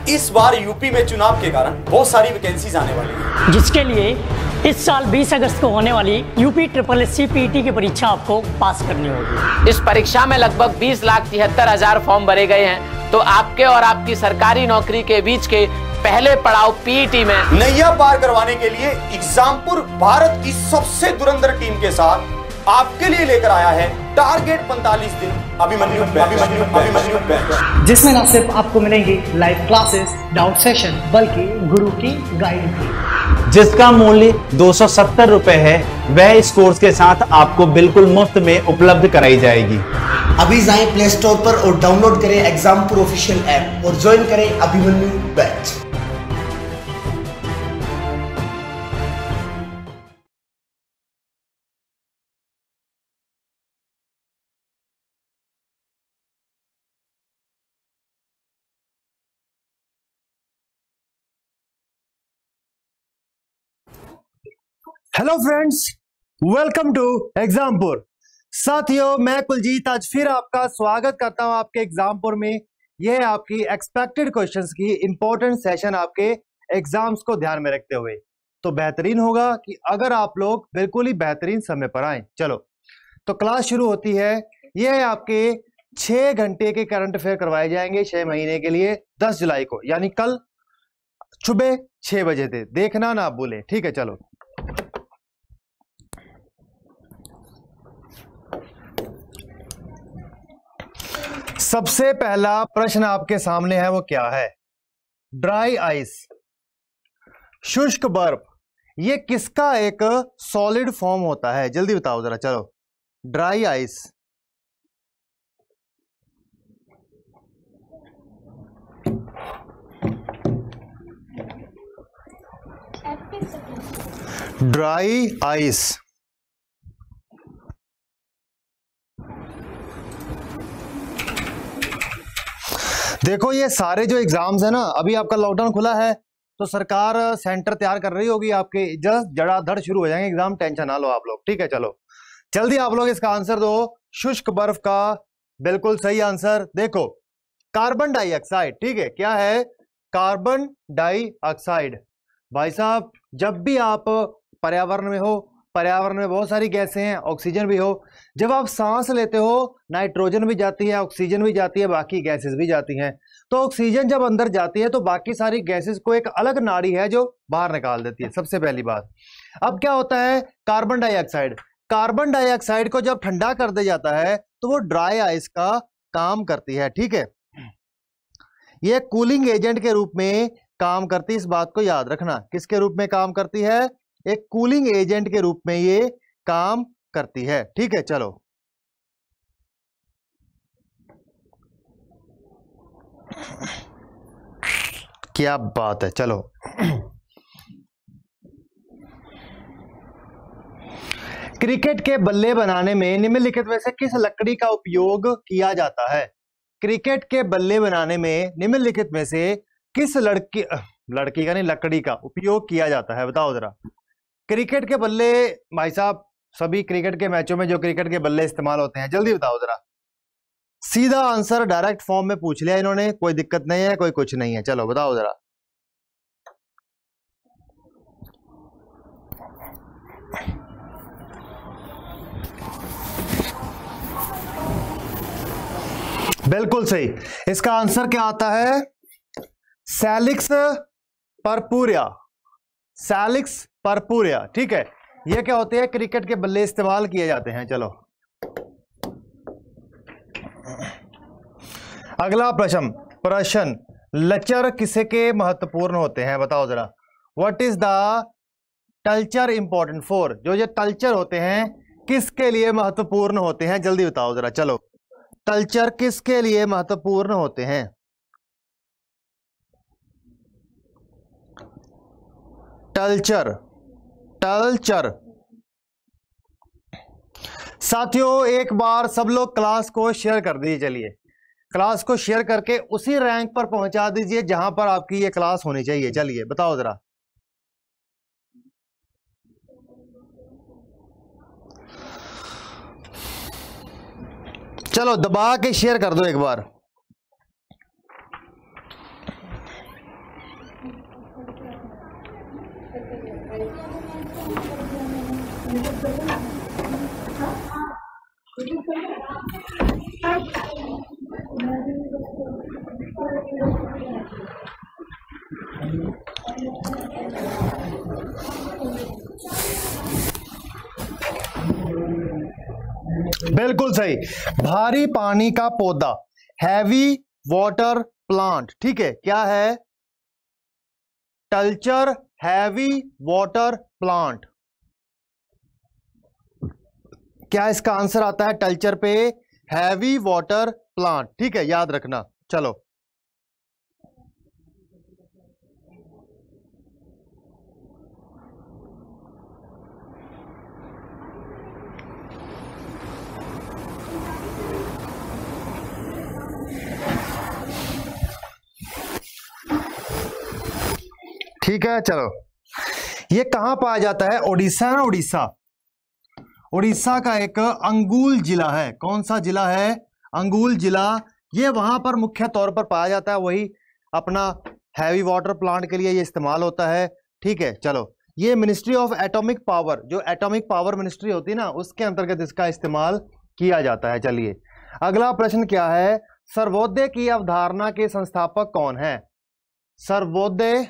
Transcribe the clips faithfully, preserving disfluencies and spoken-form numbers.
इस बार यूपी में चुनाव के कारण बहुत सारी वैकेंसीज आने वाली हैं, जिसके लिए इस साल बीस अगस्त को होने वाली UP triple S C PT की परीक्षा आपको पास करनी होगी। इस परीक्षा में लगभग बीस लाख तिहत्तर हजार फॉर्म भरे गए हैं, तो आपके और आपकी सरकारी नौकरी के बीच के पहले पड़ाव पीईटी में नैया पार करवाने के लिए एग्जामपुर भारत की सबसे धुरंधर टीम के साथ आपके लिए लेकर आया है टारगेट पैंतालीस दिन अभिमन्यु अभिमन्यु अभिमन्यु बैच, जिसमें न सिर्फ आपको मिलेंगी लाइव क्लासेस, डाउट सेशन, बल्कि गुरु की गाइड भी, जिसका मूल्य दो सौ सत्तर रुपए है। वह इस कोर्स के साथ आपको बिल्कुल मुफ्त में उपलब्ध कराई जाएगी। अभी जाएं प्ले स्टोर पर और डाउनलोड करें एग्जामपुर ऑफिशियल ऐप और ज्वाइन करें Abhimanyu batch. Hello friends, welcome to Exampur. साथियों, मैं कुलजीत आज फिर आपका स्वागत करता हूं आपके एग्जामपुर में। यह है आपकी एक्सपेक्टेड क्वेश्चंस की इंपॉर्टेंट सेशन आपके एग्जाम्स को ध्यान में रखते हुए। तो बेहतरीन होगा कि अगर आप लोग बिल्कुल ही बेहतरीन समय पर आए। चलो तो क्लास शुरू होती है। यह है आपके छह घंटे के करंट अफेयर करवाए जाएंगे छह महीने के लिए, दस जुलाई को, यानी कल सुबह छह बजे थे। देखना ना भूले, ठीक है। चलो सबसे पहला प्रश्न आपके सामने है, वो क्या है? ड्राई आइस, शुष्क बर्फ, ये किसका एक सॉलिड फॉर्म होता है? जल्दी बताओ जरा। चलो, ड्राई आइस, ड्राई आइस देखो, ये सारे जो एग्जाम्स है ना, अभी आपका लॉकडाउन खुला है तो सरकार सेंटर तैयार कर रही होगी आपके, जस्ट जड़ाधड़ शुरू हो जाएंगे एग्जाम, टेंशन ना लो आप लोग, ठीक है। चलो जल्दी आप लोग इसका आंसर दो। शुष्क बर्फ का बिल्कुल सही आंसर। देखो, कार्बन डाइऑक्साइड, ठीक है। क्या है? Carbon dioxide. भाई साहब, जब भी आप पर्यावरण में हो, पर्यावरण में बहुत सारी गैसें हैं, ऑक्सीजन भी हो, जब आप सांस लेते हो नाइट्रोजन भी जाती है, ऑक्सीजन भी जाती है, बाकी गैसेस भी जाती हैं। तो ऑक्सीजन जब अंदर जाती है तो बाकी सारी गैसेस को एक अलग नाड़ी है जो बाहर निकाल देती है, सबसे पहली बात। अब क्या होता है? कार्बन डाइऑक्साइड कार्बन डाइऑक्साइड को जब ठंडा कर दिया जाता है तो वो ड्राई आइस का काम करती है, ठीक है। ये कूलिंग एजेंट के रूप में काम करती है, इस बात को याद रखना। किसके रूप में काम करती है? एक कूलिंग एजेंट के रूप में ये काम करती है, ठीक है। चलो क्या बात है। चलो क्रिकेट के बल्ले बनाने में निम्नलिखित में से किस लकड़ी का उपयोग किया जाता है? क्रिकेट के बल्ले बनाने में निम्नलिखित में से किस लड़की लड़की का नहीं लकड़ी का उपयोग किया जाता है? बताओ जरा। क्रिकेट के बल्ले, भाई साहब, सभी क्रिकेट के मैचों में जो क्रिकेट के बल्ले इस्तेमाल होते हैं, जल्दी बताओ जरा। सीधा आंसर डायरेक्ट फॉर्म में पूछ लिया इन्होंने, कोई दिक्कत नहीं है, कोई कुछ नहीं है। चलो बताओ जरा। बिल्कुल सही। इसका आंसर क्या आता है? सैलिक्स परपुरिया। सैलिक्स परपुरिया, ठीक है। ये क्या होते हैं? क्रिकेट के बल्ले इस्तेमाल किए जाते हैं। चलो अगला प्रश्न प्रश्न लचर किसे के महत्वपूर्ण होते हैं? बताओ जरा। What is the Talcher important for? जो ये टल्चर होते हैं किसके लिए महत्वपूर्ण होते हैं? जल्दी बताओ जरा। चलो, टल्चर किसके लिए महत्वपूर्ण होते हैं? टल्चर टल्चर साथियों, एक बार सब लोग क्लास को शेयर कर दीजिए। चलिए क्लास को शेयर करके उसी रैंक पर पहुंचा दीजिए जहां पर आपकी ये क्लास होनी चाहिए। चलिए बताओ जरा। चलो दबा के शेयर कर दो एक बार। बिल्कुल सही, भारी पानी का पौधा, हैवी वाटर प्लांट। ठीक है, क्या है? Talcher heavy water plant. क्या इसका आंसर आता है टल्चर पे? Heavy water plant. ठीक है, याद रखना। चलो ठीक है, चलो ये कहां पाया जाता है? उड़ीसा है ना, उड़ीसा। उड़ीसा का एक अंगुल जिला है। कौन सा जिला है? अंगुल जिला। ये वहां पर मुख्य तौर पर पाया जाता है, वही अपना हैवी वाटर प्लांट के लिए ये इस्तेमाल होता है। ठीक है, चलो ये मिनिस्ट्री ऑफ एटॉमिक पावर, जो एटॉमिक पावर मिनिस्ट्री होती है ना, उसके अंतर्गत इसका इस्तेमाल किया जाता है। चलिए अगला प्रश्न क्या है? सर्वोदय की अवधारणा के संस्थापक कौन है? सर्वोदय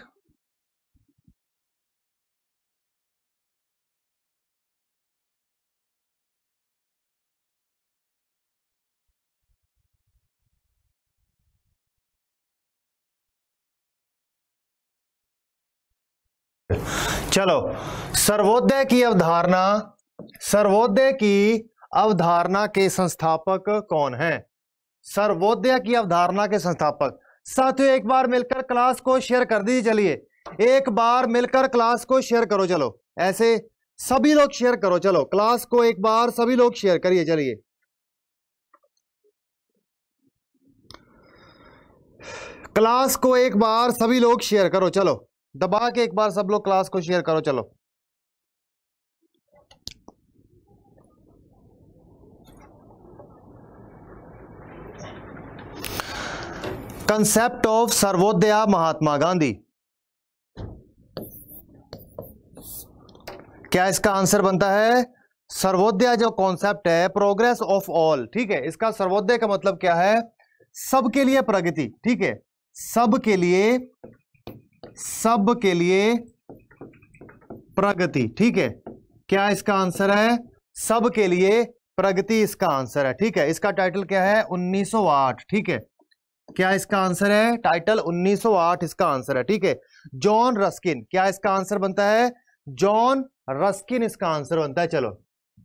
चलो सर्वोदय की अवधारणा, सर्वोदय की अवधारणा के संस्थापक कौन है? सर्वोदय की अवधारणा के संस्थापक। साथियों एक बार मिलकर क्लास को शेयर कर दीजिए। चलिए एक बार मिलकर क्लास को शेयर करो। चलो ऐसे सभी लोग शेयर करो। चलो क्लास को एक बार सभी लोग शेयर करिए। चलिए क्लास को एक बार सभी लोग शेयर करो। चलो दबा के एक बार सब लोग क्लास को शेयर करो। चलो कंसेप्ट ऑफ सर्वोदय महात्मा गांधी। क्या इसका आंसर बनता है? सर्वोदय जो कॉन्सेप्ट है, प्रोग्रेस ऑफ ऑल। ठीक है, इसका सर्वोदय का मतलब क्या है? सबके लिए प्रगति। ठीक है, सबके लिए, सबके लिए प्रगति। ठीक है, क्या इसका आंसर है? सबके लिए प्रगति इसका आंसर है। ठीक है, इसका टाइटल क्या है? उन्नीस सौ आठ। ठीक है, क्या इसका आंसर है? टाइटल उन्नीस सौ आठ इसका आंसर है। ठीक है, जॉन रस्किन। क्या इसका आंसर बनता है? जॉन रस्किन इसका आंसर बनता है। चलो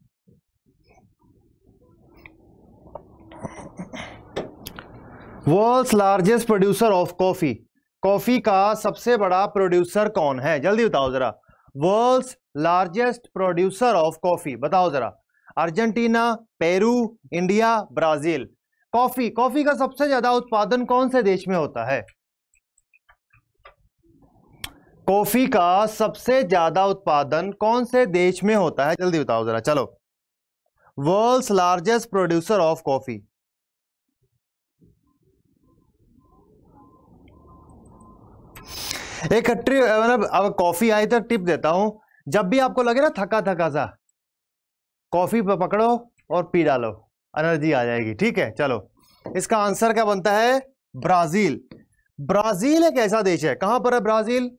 world's largest producer of coffee. Coffee का सबसे बड़ा प्रोड्यूसर कौन है? जल्दी बताओ जरा। World's largest producer of coffee बताओ जरा। Argentina, Peru, India, Brazil. Coffee, coffee का सबसे ज्यादा उत्पादन कौन से देश में होता है? कॉफी का सबसे ज्यादा उत्पादन कौन से देश में होता है? जल्दी बताओ जरा। चलो world's largest producer of coffee. एक ट्रिप, मतलब अब कॉफी आई तो टिप देता हूं, जब भी आपको लगे ना थका थका सा, कॉफी पे पकड़ो और पी डालो, एनर्जी आ जाएगी। ठीक है, चलो इसका आंसर क्या बनता है? ब्राजील। ब्राजील एक ऐसा देश है, कहां पर है ब्राजील?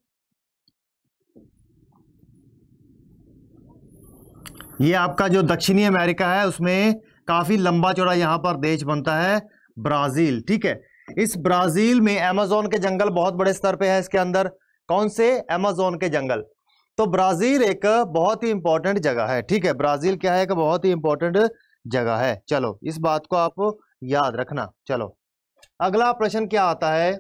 ये आपका जो दक्षिणी अमेरिका है उसमें काफी लंबा चौड़ा यहां पर देश बनता है ब्राजील। ठीक है, इस ब्राजील में अमेज़न के जंगल बहुत बड़े स्तर पे है। इसके अंदर कौन से? अमेज़न के जंगल। तो ब्राजील एक बहुत ही इंपॉर्टेंट जगह है। ठीक है, ब्राजील क्या है? एक बहुत ही इंपॉर्टेंट जगह है। चलो इस बात को आप याद रखना। चलो अगला प्रश्न क्या आता है?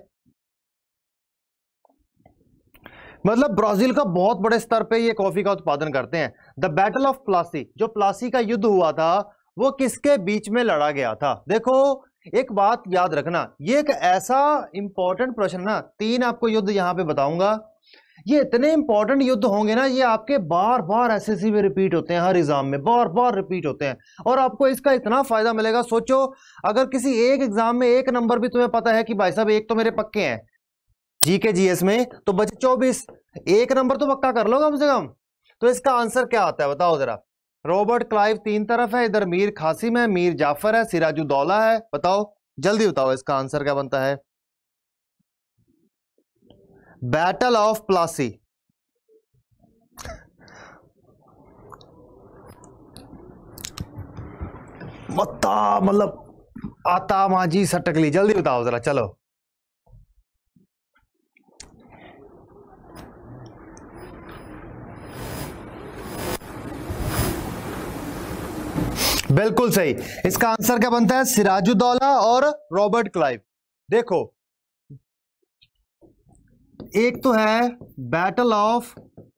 मतलब ब्राजील का बहुत बड़े स्तर पे ये कॉफी का उत्पादन करते हैं। द बैटल ऑफ प्लासी, जो प्लासी का युद्ध हुआ था वो किसके बीच में लड़ा गया था? देखो एक बात याद रखना, ये एक ऐसा इंपॉर्टेंट प्रश्न ना, तीन आपको युद्ध यहां पे बताऊंगा। ये इतने इंपॉर्टेंट युद्ध होंगे ना, ये आपके बार बार एसएससी में रिपीट होते हैं, हर एग्जाम में बार बार रिपीट होते हैं, और आपको इसका इतना फायदा मिलेगा। सोचो अगर किसी एक एग्जाम में एक नंबर भी तुम्हें पता है कि भाई साहब एक तो मेरे पक्के हैं जी के जीएस में, तो बचे चौबीस, एक नंबर तो पक्का कर लो कम से कम। तो इसका आंसर क्या आता है बताओ जरा। रॉबर्ट क्लाइव तीन तरफ है, इधर मीर कासिम है, मीर जाफर है, सिराजुद्दौला है। बताओ जल्दी बताओ इसका आंसर क्या बनता है। Battle of Plassey. मत्ता मतलब आता माजी सटकली, जल्दी बताओ जरा, चलो। बिल्कुल सही। इसका आंसर क्या बनता है? सिराजुद्दौला और रॉबर्ट क्लाइव। देखो एक तो है बैटल ऑफ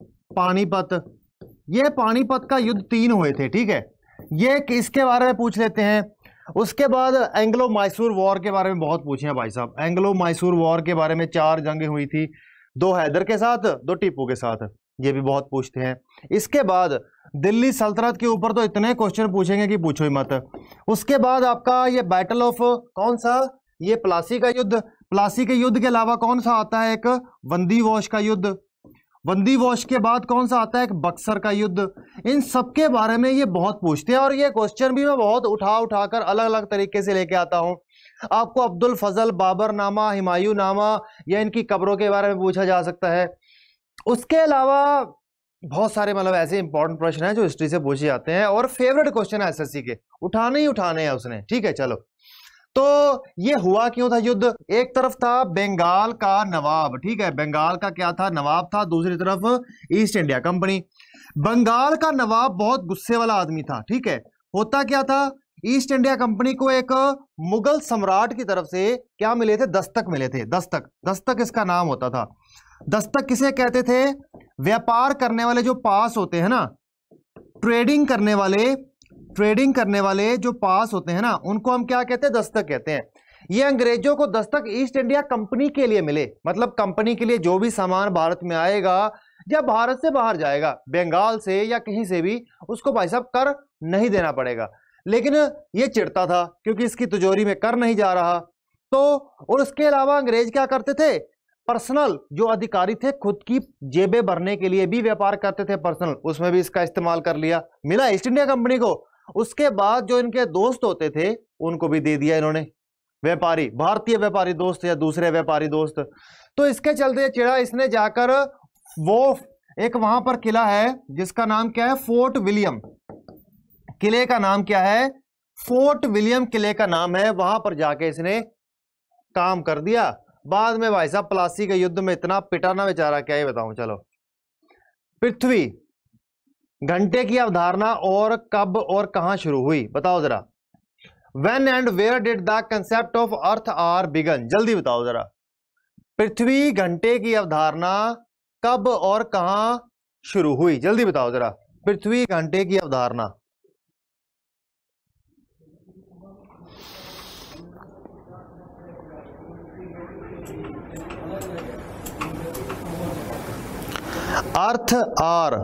पानीपत, ये पानीपत का युद्ध तीन हुए थे, ठीक है, ये इसके बारे में पूछ लेते हैं। उसके बाद एंग्लो मैसूर वॉर के बारे में बहुत पूछे हैं भाई साहब। एंग्लो मैसूर वॉर के बारे में चार जंगें हुई थी, दो हैदर के साथ, दो टीपू के साथ, ये भी बहुत पूछते हैं। इसके बाद दिल्ली सल्तनत के ऊपर तो इतने क्वेश्चन पूछेंगे कि पूछो ही मत। उसके बाद आपका ये बैटल ऑफ कौन सा, ये प्लासी का युद्ध। प्लासी के युद्ध के अलावा कौन सा आता है? एक बंदीवोश का युद्ध। बंदीवोश के बाद कौन सा आता है? एक बक्सर का युद्ध। इन सब के बारे में ये बहुत पूछते हैं और ये क्वेश्चन भी मैं बहुत उठा उठाकर अलग अलग तरीके से लेके आता हूँ। आपको अब्दुल फजल बाबर नामा, हुमायूं नामा या इनकी कब्रों के बारे में पूछा जा सकता है। उसके अलावा बहुत सारे मतलब ऐसे इंपॉर्टेंट प्रश्न हैं जो हिस्ट्री से पूछे जाते हैं और फेवरेट क्वेश्चन है एसएससी के, उठाने ही उठाने हैं उसने, ठीक है। चलो, तो ये हुआ क्यों था युद्ध? एक तरफ था बंगाल का नवाब, ठीक है, बंगाल का क्या था? नवाब था। दूसरी तरफ ईस्ट इंडिया कंपनी। बंगाल का नवाब बहुत गुस्से वाला आदमी था, ठीक है। होता क्या था, ईस्ट इंडिया कंपनी को एक मुगल सम्राट की तरफ से क्या मिले थे? दस्तक मिले थे। दस्तक, दस्तक इसका नाम होता था। दस्तक किसे कहते थे? व्यापार करने वाले जो पास होते हैं ना, ट्रेडिंग करने वाले, ट्रेडिंग करने वाले जो पास होते हैं ना, उनको हम क्या कहते हैं? दस्तक कहते हैं। ये अंग्रेजों को दस्तक ईस्ट इंडिया कंपनी के लिए मिले, मतलब कंपनी के लिए जो भी सामान भारत में आएगा या भारत से बाहर जाएगा, बंगाल से या कहीं से भी, उसको भाई साहब कर नहीं देना पड़ेगा। लेकिन ये चिढ़ता था क्योंकि इसकी तिजोरी में कर नहीं जा रहा। तो और उसके अलावा अंग्रेज क्या करते थे? पर्सनल जो अधिकारी थे खुद की जेबें भरने के लिए भी व्यापार करते थे पर्सनल, उसमें भी इसका इस्तेमाल कर लिया, मिला ईस्ट इंडिया कंपनी को। उसके बाद जो इनके दोस्त होते थे उनको भी दे दिया इन्होंने, व्यापारी, भारतीय व्यापारी दोस्त या दूसरे व्यापारी दोस्त। तो इसके चलते चिड़ा इसने जाकर वो एक वहां पर किला है जिसका नाम क्या है? Fort William. किले का नाम क्या है? फोर्ट विलियम किले का नाम है। वहां पर जाके इसने काम कर दिया। बाद में भाई साहब प्लासी के युद्ध में इतना पिटा ना बेचारा, क्या ही बताऊं। चलो, पृथ्वी घंटे की अवधारणा और कब और कहां शुरू हुई? बताओ जरा। When and where did the concept of Earth are begun? जल्दी बताओ जरा। पृथ्वी घंटे की अवधारणा कब और कहां शुरू हुई? जल्दी बताओ जरा। पृथ्वी घंटे की अवधारणा अर्थ आर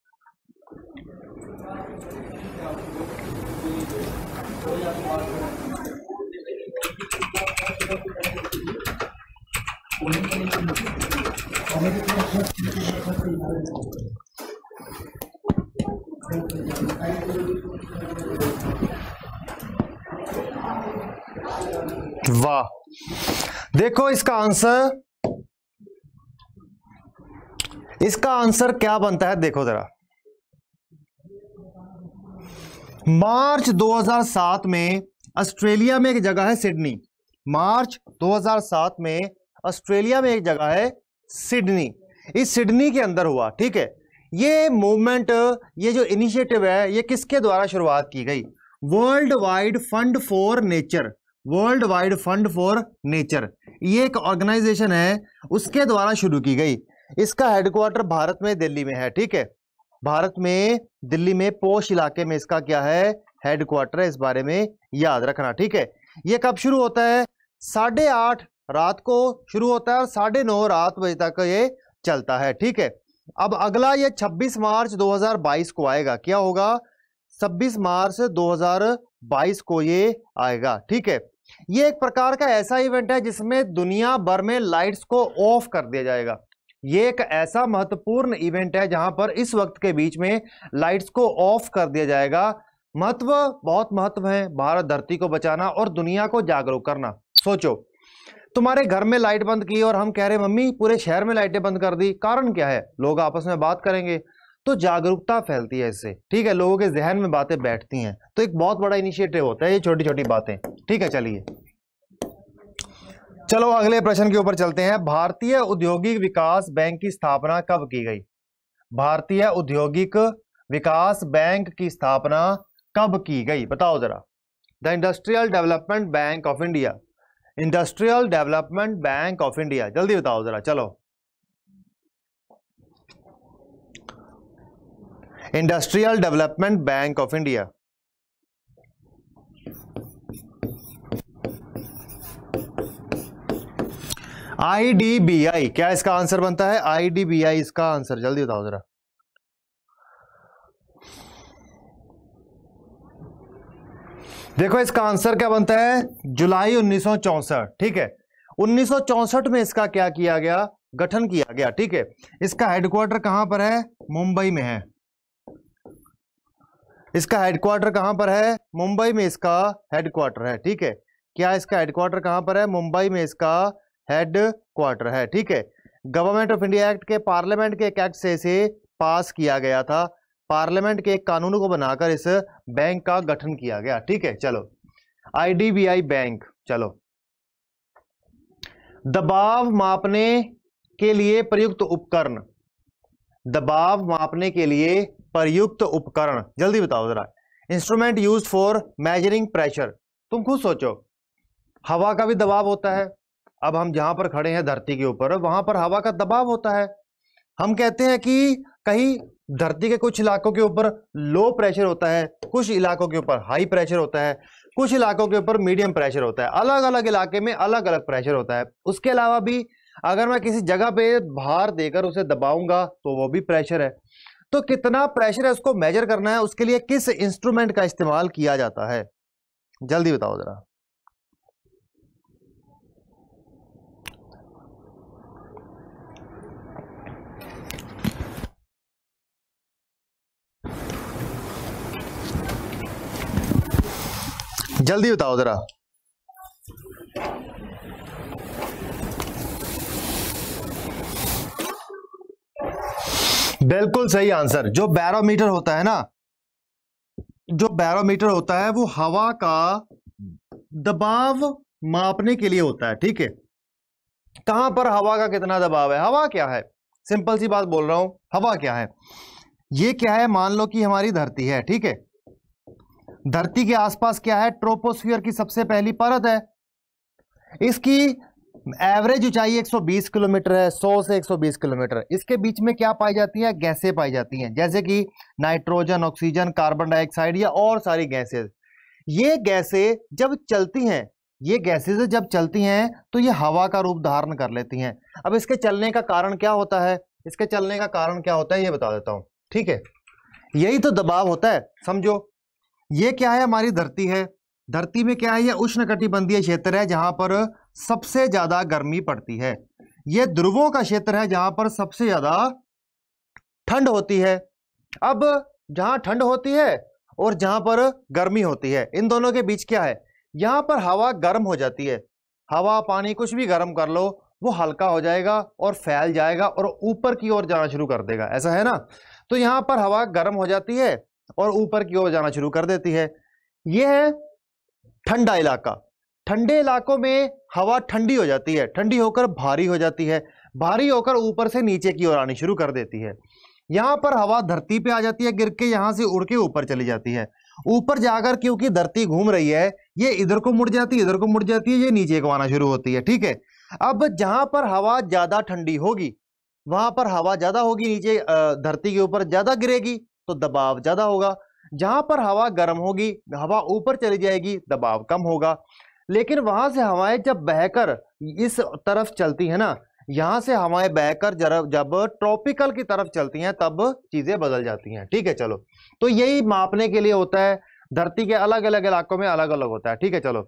वाह, देखो इसका आंसर, इसका आंसर क्या बनता है? देखो जरा। मार्च दो हज़ार सात में ऑस्ट्रेलिया में एक जगह है सिडनी। मार्च दो हज़ार सात में ऑस्ट्रेलिया में एक जगह है सिडनी। इस सिडनी के अंदर हुआ, ठीक है। ये मूवमेंट, ये जो इनिशिएटिव है, ये किसके द्वारा शुरुआत की गई? World Wide Fund for Nature. World Wide Fund for Nature ये एक ऑर्गेनाइजेशन है, उसके द्वारा शुरू की गई। इसका हेडक्वार्टर भारत में दिल्ली में है, ठीक है। भारत में दिल्ली में पोश इलाके में इसका क्या है? हेडक्वार्टर है। इस बारे में याद रखना, ठीक है। ये कब शुरू होता है? साढ़े आठ रात को शुरू होता है और साढ़े नौ रात बजे तक ये चलता है, ठीक है। अब अगला ये छब्बीस मार्च दो हज़ार बाईस को आएगा। क्या होगा? छब्बीस मार्च दो हज़ार बाईस को ये आएगा, ठीक है। ये एक प्रकार का ऐसा इवेंट है जिसमें दुनिया भर में लाइट्स को ऑफ कर दिया जाएगा। ये एक ऐसा महत्वपूर्ण इवेंट है जहां पर इस वक्त के बीच में लाइट्स को ऑफ कर दिया जाएगा। महत्व, बहुत महत्व है भारत धरती को बचाना और दुनिया को जागरूक करना। सोचो, तुम्हारे घर में लाइट बंद की और हम कह रहे मम्मी पूरे शहर में लाइटें बंद कर दी, कारण क्या है? लोग आपस में बात करेंगे तो जागरूकता फैलती है इससे, ठीक है, लोगों के जहन में बातें बैठती हैं, तो एक बहुत बड़ा इनिशिएटिव होता है ये छोटी छोटी बातें, ठीक है। चलिए चलो अगले प्रश्न के ऊपर चलते हैं। भारतीय औद्योगिक विकास बैंक की स्थापना कब की गई? भारतीय औद्योगिक विकास बैंक की स्थापना कब की गई? बताओ जरा। The Industrial Development Bank of India, Industrial Development Bank of India, जल्दी बताओ जरा। चलो, Industrial Development Bank of India. IDBI, क्या इसका आंसर बनता है? आईडीबीआई इसका आंसर, जल्दी बताओ जरा। देखो इसका आंसर क्या बनता है? जुलाई उन्नीस सौ चौसठ, ठीक है। उन्नीस सौ चौसठ में इसका क्या किया गया? गठन किया गया, ठीक है। इसका हेडक्वार्टर कहां पर है? मुंबई में है। इसका हेडक्वार्टर कहां पर है? मुंबई में इसका हेडक्वार्टर है, ठीक है। क्या इसका हेडक्वार्टर कहां पर है? मुंबई में इसका हेडक्वार्टर है, ठीक है। गवर्नमेंट ऑफ इंडिया एक्ट के, पार्लियामेंट के एक एक्ट से इसे पास किया गया था, पार्लियामेंट के एक कानून को बनाकर इस बैंक का गठन किया गया, ठीक है। चलो, आईडीबीआई बैंक। चलो, दबाव मापने के लिए प्रयुक्त उपकरण, दबाव मापने के लिए प्रयुक्त उपकरण, जल्दी बताओ जरा। Instrument used for measuring pressure. तुम खुद सोचो, हवा का भी दबाव होता है। अब हम जहां पर खड़े हैं धरती के ऊपर, वहां पर हवा का दबाव होता है। हम कहते हैं कि कहीं धरती के कुछ इलाकों के ऊपर लो प्रेशर होता है, कुछ इलाकों के ऊपर हाई प्रेशर होता है, कुछ इलाकों के ऊपर मीडियम प्रेशर होता है। अलग अलग इलाके में अलग अलग प्रेशर होता है। उसके अलावा भी अगर मैं किसी जगह पे भार देकर उसे दबाऊंगा तो वो भी प्रेशर है। तो कितना प्रेशर है उसको मेजर करना है, उसके लिए किस इंस्ट्रूमेंट का इस्तेमाल किया जाता है? जल्दी बताओ जरा। जल्दी बताओ जरा। बिल्कुल सही आंसर। जो बैरोमीटर होता है ना, जो बैरोमीटर होता है वो हवा का दबाव मापने के लिए होता है, ठीक है। कहां पर हवा का कितना दबाव है? हवा क्या है? सिंपल सी बात बोल रहा हूं, हवा क्या है? ये क्या है? मान लो कि हमारी धरती है, ठीक है। धरती के आसपास क्या है? ट्रोपोस्फियर की सबसे पहली परत है। इसकी एवरेज ऊंचाई एक सौ बीस किलोमीटर है, सौ से एक सौ बीस किलोमीटर। इसके बीच में क्या पाई जाती है? गैसें पाई जाती हैं, जैसे कि नाइट्रोजन, ऑक्सीजन, कार्बन डाइऑक्साइड या और सारी गैसें। ये गैसें जब चलती हैं, ये गैसें जब चलती हैं तो ये हवा का रूप धारण कर लेती हैं। अब इसके चलने का कारण क्या होता है? इसके चलने का कारण क्या होता है ये बता देता हूं, ठीक है। यही तो दबाव होता है, समझो। ये क्या है? हमारी धरती है। धरती में क्या है? ये उष्णकटिबंधीय क्षेत्र है जहां पर सबसे ज्यादा गर्मी पड़ती है। ये ध्रुवों का क्षेत्र है जहां पर सबसे ज्यादा ठंड होती है। अब जहां ठंड होती है और जहां पर गर्मी होती है, इन दोनों के बीच क्या है? यहां पर हवा गर्म हो जाती है। हवा, पानी, कुछ भी गर्म कर लो, वो हल्का हो जाएगा और फैल जाएगा और ऊपर की ओर जाना शुरू कर देगा, ऐसा है ना। तो यहां पर हवा गर्म हो जाती है और ऊपर की ओर जाना शुरू कर देती है। यह है ठंडा इलाका। ठंडे इलाकों में हवा ठंडी हो जाती है, ठंडी होकर भारी हो जाती है, भारी होकर ऊपर से नीचे की ओर आनी शुरू कर देती है। यहां पर हवा धरती पे आ जाती है, गिर के यहां से उड़ के ऊपर चली जाती है। ऊपर जाकर क्योंकि धरती घूम रही है, ये इधर को मुड़ जाती है, इधर को मुड़ जाती है, ये नीचे को आना शुरू होती है, ठीक है। अब जहां पर हवा ज्यादा ठंडी होगी, वहां पर हवा ज्यादा होगी, नीचे धरती के ऊपर ज्यादा गिरेगी तो दबाव ज्यादा होगा। जहां पर हवा गर्म होगी, हवा ऊपर चली जाएगी, दबाव कम होगा। लेकिन वहां से हवाएं जब बहकर इस तरफ चलती है ना, यहां से हवाएं बहकर जब जब ट्रॉपिकल की तरफ चलती हैं तब चीजें बदल जाती हैं, ठीक है। चलो, तो यही मापने के लिए होता है। धरती के अलग अलग इलाकों में अलग अलग होता है, ठीक है। चलो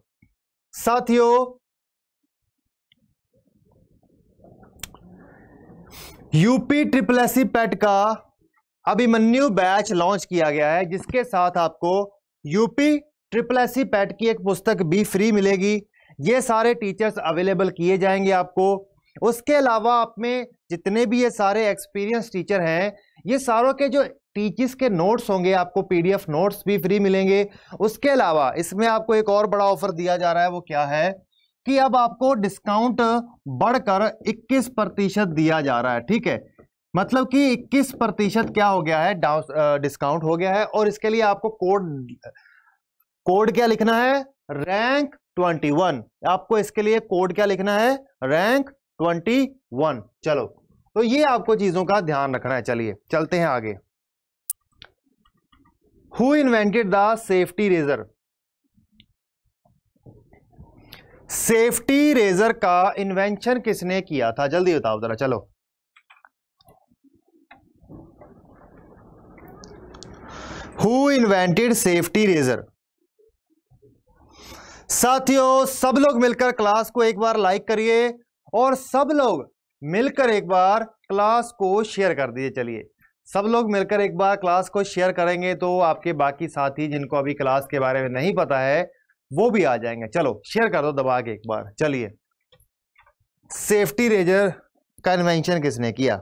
साथियों, UP triple S C PET का अभिमन्यु बैच लॉन्च किया गया है, जिसके साथ आपको UP triple S C PET की एक पुस्तक भी फ्री मिलेगी। ये सारे टीचर्स अवेलेबल किए जाएंगे आपको। उसके अलावा आप में जितने भी ये सारे एक्सपीरियंस टीचर हैं, ये सारों के जो टीचर्स के नोट्स होंगे, आपको पीडीएफ नोट्स भी फ्री मिलेंगे। उसके अलावा इसमें आपको एक और बड़ा ऑफर दिया जा रहा है, वो क्या है कि अब आपको डिस्काउंट बढ़कर इक्कीस प्रतिशत दिया जा रहा है। ठीक है, मतलब कि इक्कीस प्रतिशत क्या हो गया है, डिस्काउंट हो गया है। और इसके लिए आपको कोड कोड क्या लिखना है, रैंक ट्वेंटी वन। आपको इसके लिए कोड क्या लिखना है, रैंक ट्वेंटी वन। चलो, तो ये आपको चीजों का ध्यान रखना है। चलिए चलते हैं आगे। Who invented the safety razor? Safety razor का इन्वेंशन किसने किया था, जल्दी बताओ जरा। चलो, हु इन्वेंटेड सेफ्टी रेजर? साथियों, सब लोग मिलकर क्लास को एक बार लाइक करिए और सब लोग मिलकर एक बार क्लास को शेयर कर दीजिए। चलिए, सब लोग मिलकर एक बार क्लास को शेयर करेंगे तो आपके बाकी साथी जिनको अभी क्लास के बारे में नहीं पता है वो भी आ जाएंगे। चलो शेयर कर दो दबा के एक बार। चलिए, सेफ्टी रेजर का इन्वेंशन किसने किया?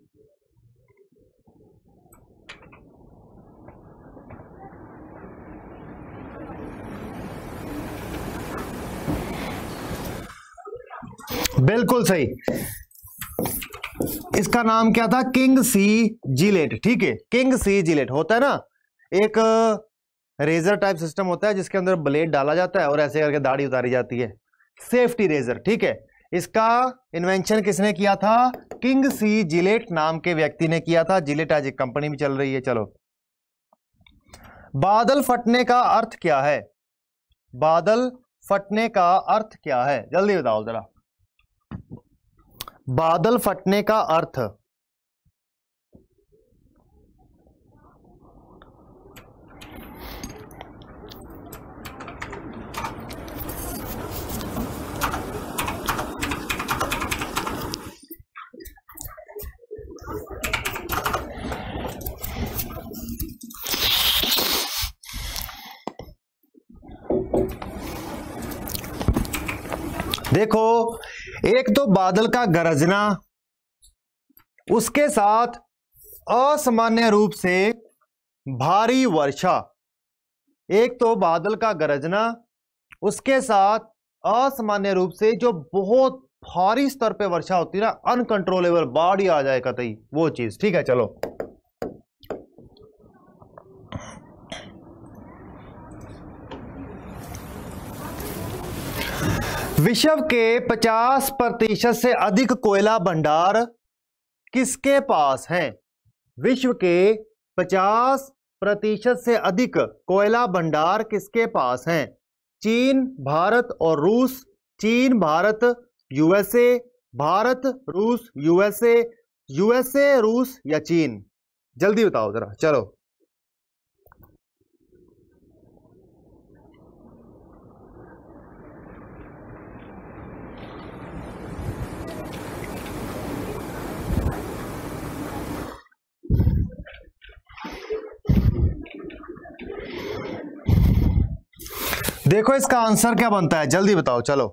बिल्कुल सही, इसका नाम क्या था, किंग सी जिलेट। ठीक है, किंग सी जिलेट होता है ना, एक रेजर टाइप सिस्टम होता है जिसके अंदर ब्लेड डाला जाता है और ऐसे करके दाढ़ी उतारी जाती है, सेफ्टी रेजर। ठीक है, इसका इन्वेंशन किसने किया था, किंग सी जिलेट नाम के व्यक्ति ने किया था। जिलेट आज एक कंपनी भी चल रही है। चलो, बादल फटने का अर्थ क्या है? बादल फटने का अर्थ क्या है, जल्दी बताओ जरा। बादल फटने का अर्थ? देखो, एक तो बादल का गरजना, उसके साथ असामान्य रूप से भारी वर्षा। एक तो बादल का गरजना, उसके साथ असामान्य रूप से जो बहुत भारी स्तर पे वर्षा होती है ना, अनकंट्रोलेबल, बाढ़ ही आ जाए कतई, वो चीज। ठीक है, चलो, विश्व के पचास प्रतिशत से अधिक कोयला भंडार किसके पास है? विश्व के पचास प्रतिशत से अधिक कोयला भंडार किसके पास हैं? चीन, भारत और रूस। चीन, भारत, यूएसए, भारत, रूस, यूएसए, यूएसए, रूस या चीन? जल्दी बताओ जरा। चलो, देखो इसका आंसर क्या बनता है, जल्दी बताओ। चलो,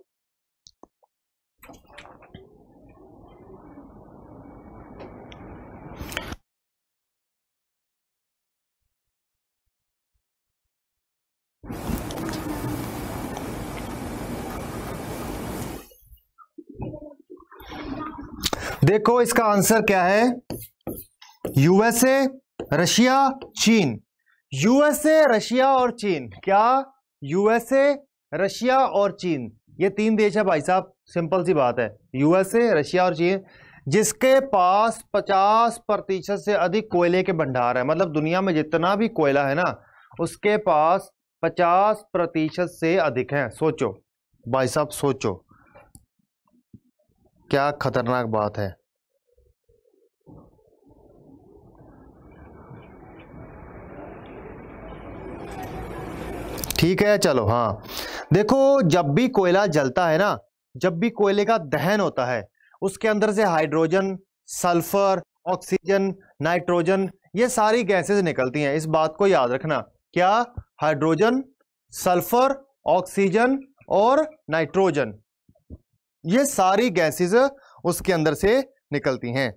देखो इसका आंसर क्या है, यूएसए, रशिया, चीन। यूएसए, रशिया और चीन। क्या? यूएसए, रशिया और चीन, ये तीन देश है भाई साहब। सिंपल सी बात है, यूएसए, रशिया और चीन, जिसके पास पचास प्रतिशत से अधिक कोयले के भंडार है। मतलब दुनिया में जितना भी कोयला है ना, उसके पास पचास प्रतिशत से अधिक है। सोचो भाई साहब, सोचो क्या खतरनाक बात है। ठीक है, चलो, हाँ, देखो जब भी कोयला जलता है ना, जब भी कोयले का दहन होता है, उसके अंदर से हाइड्रोजन, सल्फर, ऑक्सीजन, नाइट्रोजन, ये सारी गैसेस निकलती हैं। इस बात को याद रखना, क्या? हाइड्रोजन, सल्फर, ऑक्सीजन और नाइट्रोजन, ये सारी गैसेस उसके अंदर से निकलती हैं।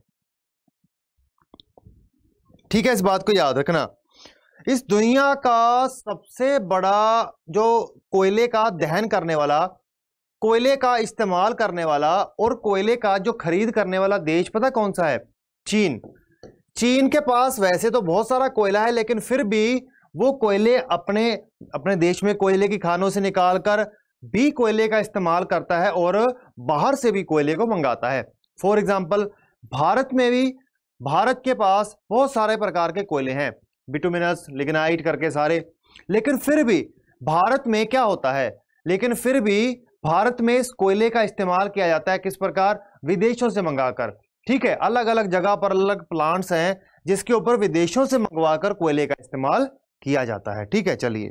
ठीक है, इस बात को याद रखना। इस दुनिया का सबसे बड़ा जो कोयले का दहन करने वाला, कोयले का इस्तेमाल करने वाला और कोयले का जो खरीद करने वाला देश पता कौन सा है? चीन। चीन के पास वैसे तो बहुत सारा कोयला है, लेकिन फिर भी वो कोयले अपने अपने देश में कोयले की खानों से निकालकर भी कोयले का इस्तेमाल करता है और बाहर से भी कोयले को मंगाता है। फॉर एग्जाम्पल, भारत में भी, भारत के पास बहुत सारे प्रकार के कोयले हैं, बिटुमिनस, लिग्नाइट करके सारे, लेकिन फिर भी भारत में क्या होता है, लेकिन फिर भी भारत में इस कोयले का इस्तेमाल किया जाता है किस प्रकार? विदेशों से मंगाकर। ठीक है, अलग अलग जगह पर अलग प्लांट्स हैं जिसके ऊपर विदेशों से मंगवाकर कोयले का इस्तेमाल किया जाता है। ठीक है, चलिए,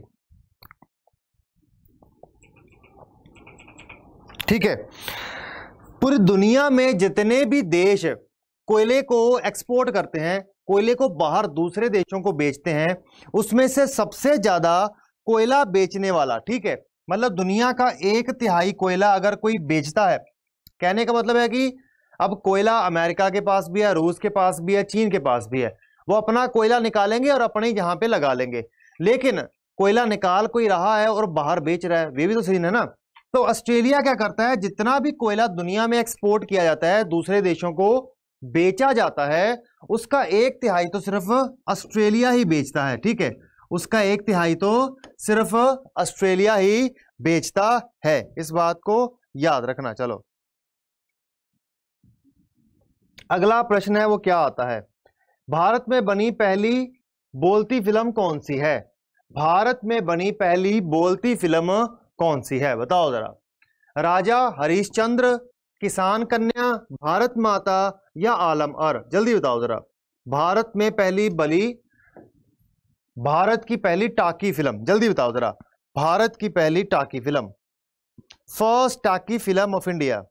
ठीक है, पूरी दुनिया में जितने भी देश कोयले को एक्सपोर्ट करते हैं, कोयले को बाहर दूसरे देशों को बेचते हैं, उसमें से सबसे ज्यादा कोयला बेचने वाला, ठीक है, मतलब दुनिया का एक तिहाई कोयला अगर कोई बेचता है, कहने का मतलब है कि अब कोयला अमेरिका के पास भी है, रूस के पास भी है, चीन के पास भी है, वो अपना कोयला निकालेंगे और अपने यहाँ पे लगा लेंगे, लेकिन कोयला निकाल कोई रहा है और बाहर बेच रहा है, वे भी तो सीन है ना। तो ऑस्ट्रेलिया क्या करता है, जितना भी कोयला दुनिया में एक्सपोर्ट किया जाता है, दूसरे देशों को बेचा जाता है, उसका एक तिहाई तो सिर्फ ऑस्ट्रेलिया ही बेचता है। ठीक है, उसका एक तिहाई तो सिर्फ ऑस्ट्रेलिया ही बेचता है, इस बात को याद रखना। चलो, अगला प्रश्न है वो क्या आता है? भारत में बनी पहली बोलती फिल्म कौन सी है? भारत में बनी पहली बोलती फिल्म कौन सी है, बताओ जरा। राजा हरिश्चंद्र, किसान कन्या, भारत माता या आलम अर, जल्दी बताओ जरा। भारत में पहली बली, भारत की पहली टाकी फिल्म, जल्दी बताओ जरा। भारत की पहली talkie film, first talkie film of India.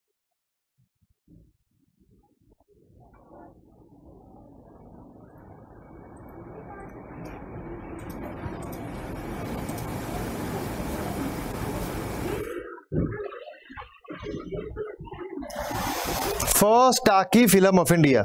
First talkie film of India,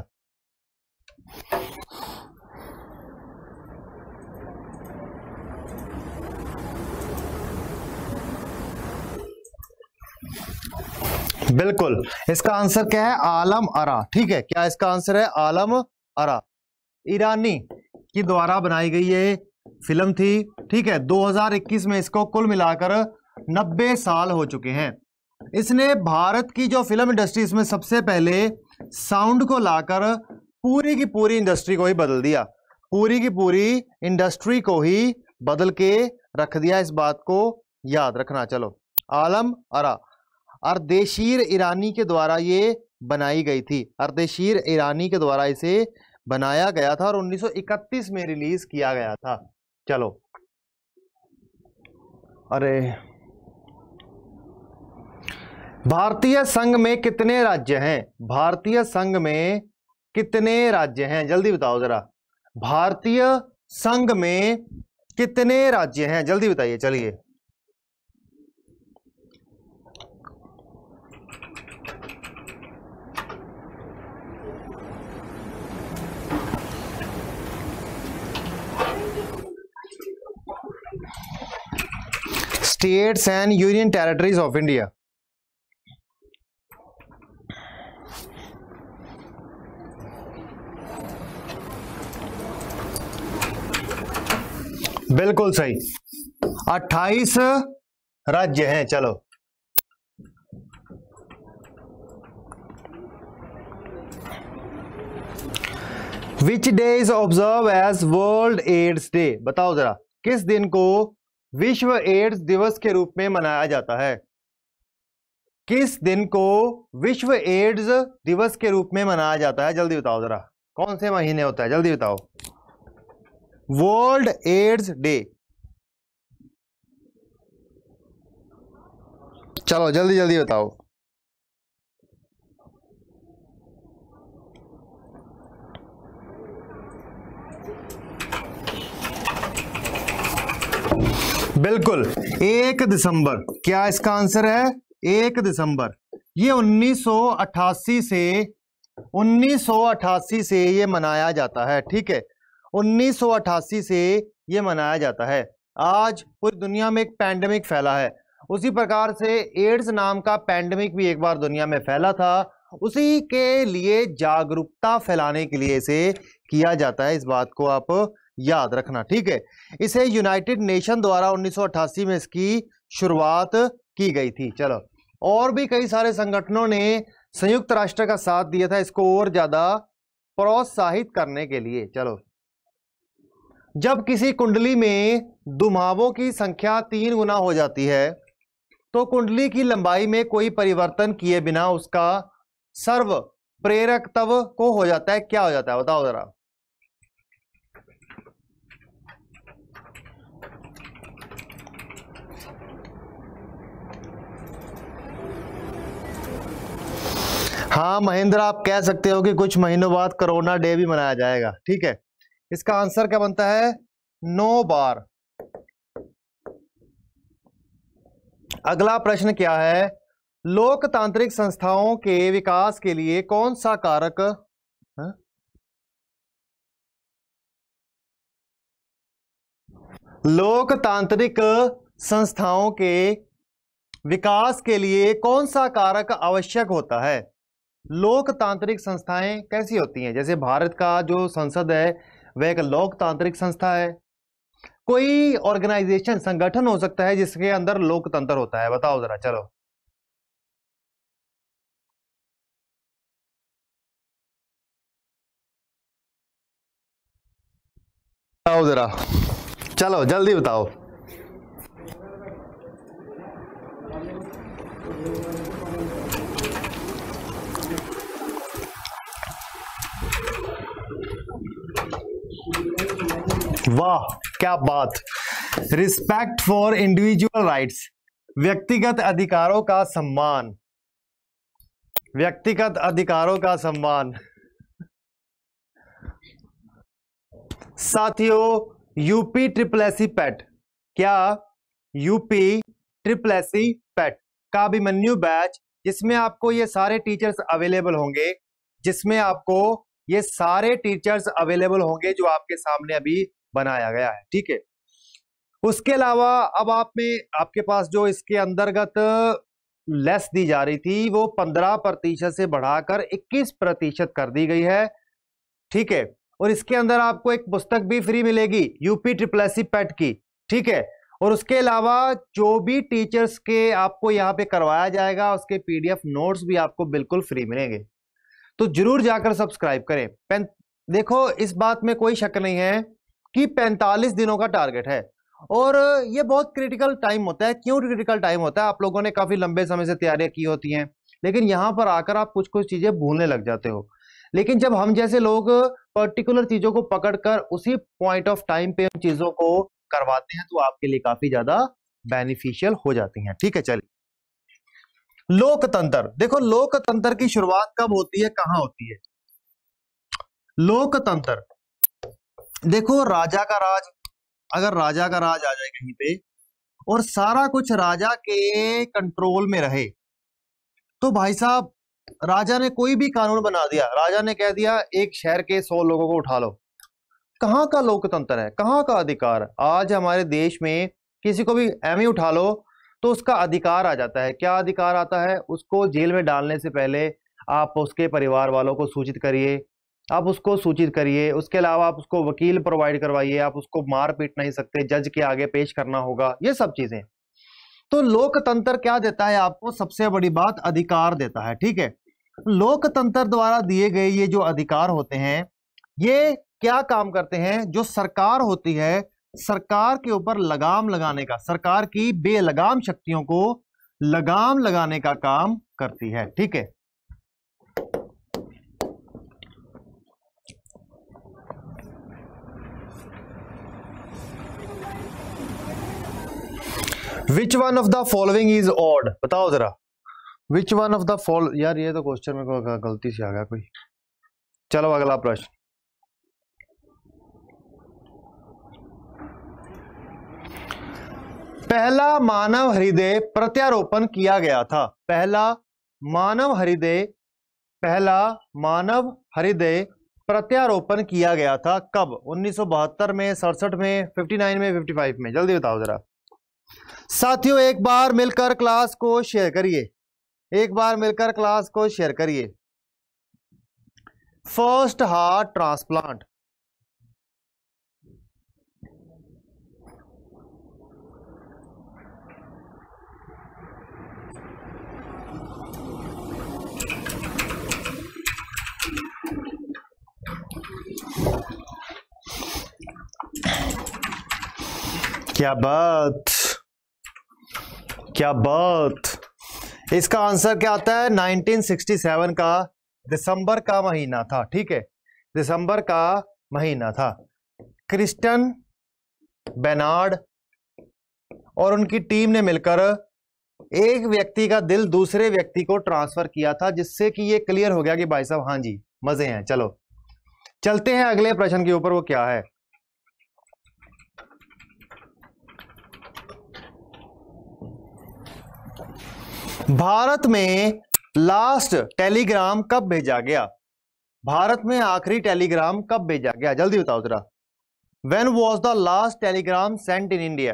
बिल्कुल इसका आंसर क्या है? आलम आरा। ठीक है, क्या इसका आंसर है? आलम आरा। ईरानी की द्वारा बनाई गई ये फिल्म थी। ठीक है, दो हज़ार इक्कीस में इसको कुल मिलाकर नब्बे साल हो चुके हैं। इसने भारत की जो फिल्म इंडस्ट्री, इसमें सबसे पहले साउंड को लाकर पूरी की पूरी इंडस्ट्री को ही बदल दिया, पूरी की पूरी इंडस्ट्री को ही बदल के रख दिया, इस बात को याद रखना। चलो, आलम आरा अर्देशीर ईरानी के द्वारा ये बनाई गई थी, अर्देशीर ईरानी के द्वारा इसे बनाया गया था और उन्नीस सौ इकतीस में रिलीज किया गया था। चलो, अरे भारतीय संघ में कितने राज्य हैं? भारतीय संघ में कितने राज्य हैं, जल्दी बताओ जरा। भारतीय संघ में कितने राज्य हैं, जल्दी बताइए। चलिए, states and union territories of India. बिल्कुल सही, अट्ठाईस राज्य हैं। चलो, which day is observe as World AIDS Day, बताओ जरा, किस दिन को विश्व एड्स दिवस के रूप में मनाया जाता है? किस दिन को विश्व एड्स दिवस के रूप में मनाया जाता है, जल्दी बताओ जरा। कौन से महीने होता है, जल्दी बताओ। वर्ल्ड एड्स डे, चलो जल्दी जल्दी बताओ। बिल्कुल एक दिसंबर, क्या इसका आंसर है? एक दिसंबर। ये उन्नीस सौ अट्ठासी से उन्नीस सौ अट्ठासी से ये मनाया जाता है, ठीक है, उन्नीस सौ अट्ठासी से ये मनाया जाता है। आज पूरी दुनिया में एक पैंडेमिक फैला है, उसी प्रकार से एड्स नाम का पैंडेमिक भी एक बार दुनिया में फैला था, उसी के लिए जागरूकता फैलाने के लिए इसे किया जाता है। इस बात को आप याद रखना, ठीक है। इसे यूनाइटेड नेशन द्वारा उन्नीस सौ अट्ठासी में इसकी शुरुआत की गई थी। चलो, और भी कई सारे संगठनों ने संयुक्त राष्ट्र का साथ दिया था इसको और ज्यादा प्रोत्साहित करने के लिए। चलो, जब किसी कुंडली में दुमावों की संख्या तीन गुना हो जाती है तो कुंडली की लंबाई में कोई परिवर्तन किए बिना उसका सर्व प्रेरकत्व को हो जाता है। क्या हो जाता है बताओ जरा? हाँ महेंद्र, आप कह सकते हो कि कुछ महीनों बाद कोरोना डे भी मनाया जाएगा, ठीक है। इसका आंसर क्या बनता है? नौ बार। अगला प्रश्न क्या है? लोकतांत्रिक संस्थाओं के विकास के लिए कौन सा कारक हा? लोकतांत्रिक संस्थाओं के विकास के लिए कौन सा कारक आवश्यक होता है? लोकतांत्रिक संस्थाएं कैसी होती हैं? जैसे भारत का जो संसद है वह एक लोकतांत्रिक संस्था है। कोई ऑर्गेनाइजेशन, संगठन हो सकता है जिसके अंदर लोकतंत्र होता है, बताओ जरा। चलो, बताओ जरा, चलो जल्दी बताओ। वाह क्या बात! रिस्पेक्ट फॉर इंडिविजुअल राइट्स, व्यक्तिगत अधिकारों का सम्मान, व्यक्तिगत अधिकारों का सम्मान। साथियों, UP triple S C PET, क्या UP triple S C PET का अभिमन्यु बैच, जिसमें आपको ये सारे टीचर्स अवेलेबल होंगे, जिसमें आपको ये सारे टीचर्स अवेलेबल होंगे जो आपके सामने अभी बनाया गया है, ठीक है। उसके अलावा अब आप में आपके पास जो इसके अंतर्गत लेस दी जा रही थी वो पंद्रह प्रतिशत से बढ़ाकर इक्कीस प्रतिशत कर दी गई है, ठीक है। और इसके अंदर आपको एक पुस्तक भी फ्री मिलेगी UP triple S C PET की, ठीक है। और उसके अलावा जो भी टीचर्स के आपको यहाँ पे करवाया जाएगा उसके पीडीएफ नोट्स भी आपको बिल्कुल फ्री मिलेंगे, तो जरूर जाकर सब्सक्राइब करें। देखो, इस बात में कोई शक नहीं है कि पैंतालीस दिनों का टारगेट है और ये बहुत क्रिटिकल टाइम होता है। क्यों क्रिटिकल टाइम होता है? आप लोगों ने काफी लंबे समय से तैयारियां की होती हैं, लेकिन यहां पर आकर आप कुछ कुछ चीजें भूलने लग जाते हो। लेकिन जब हम जैसे लोग पर्टिकुलर चीजों को पकड़कर उसी पॉइंट ऑफ टाइम पे उन चीजों को करवाते हैं तो आपके लिए काफी ज्यादा बेनिफिशियल हो जाती हैं, ठीक है। चलिए, लोकतंत्र देखो, लोकतंत्र की शुरुआत कब होती है, कहां होती है? लोकतंत्र देखो, राजा का राज, अगर राजा का राज आ जाए कहीं पे और सारा कुछ राजा के कंट्रोल में रहे, तो भाई साहब राजा ने कोई भी कानून बना दिया, राजा ने कह दिया एक शहर के सौ लोगों को उठा लो, कहां का लोकतंत्र है, कहां का अधिकार? आज हमारे देश में किसी को भी एम ही उठा लो तो उसका अधिकार आ जाता है। क्या अधिकार आता है? उसको जेल में डालने से पहले आप उसके परिवार वालों को सूचित करिए, आप उसको सूचित करिए। उसके अलावा आप उसको वकील प्रोवाइड करवाइए, आप उसको मार पीट नहीं सकते, जज के आगे पेश करना होगा, ये सब चीजें। तो लोकतंत्र क्या देता है आपको? सबसे बड़ी बात, अधिकार देता है, ठीक है। लोकतंत्र द्वारा दिए गए ये जो अधिकार होते हैं ये क्या काम करते हैं? जो सरकार होती है, सरकार के ऊपर लगाम लगाने का, सरकार की बेलगाम शक्तियों को लगाम लगाने का काम करती है, ठीक है। Which one of the following is odd, बताओ जरा। Which one of the follow, यार ये तो क्वेश्चन में को गलती से आ गया कोई। चलो अगला प्रश्न, पहला मानव हृदय प्रत्यारोपण किया गया था। पहला मानव हृदय पहला मानव हृदय प्रत्यारोपण किया गया था कब? उन्नीस सौ बहत्तर में, सड़सठ में, उनसठ में, पचपन में? जल्दी बताओ जरा साथियों। एक बार मिलकर क्लास को शेयर करिए, एक बार मिलकर क्लास को शेयर करिए। फर्स्ट हार्ट ट्रांसप्लांट, क्या बात, क्या बात। इसका आंसर क्या आता है? नाइनटीन सिक्सटी सेवन का दिसंबर का महीना था। ठीक है, दिसंबर का महीना था। क्रिस्टन बेनार्ड और उनकी टीम ने मिलकर एक व्यक्ति का दिल दूसरे व्यक्ति को ट्रांसफर किया था, जिससे कि ये क्लियर हो गया कि भाई साहब हाँ जी मजे हैं। चलो चलते हैं अगले प्रश्न के ऊपर। वो क्या है? भारत में लास्ट टेलीग्राम कब भेजा गया? भारत में आखिरी टेलीग्राम कब भेजा गया? जल्दी बताओ जरा। When was the last telegram sent in India?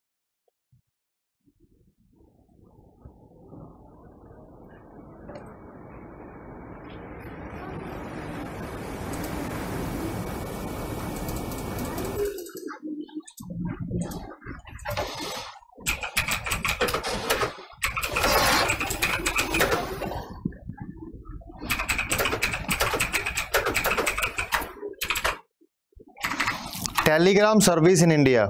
Telegram service in India.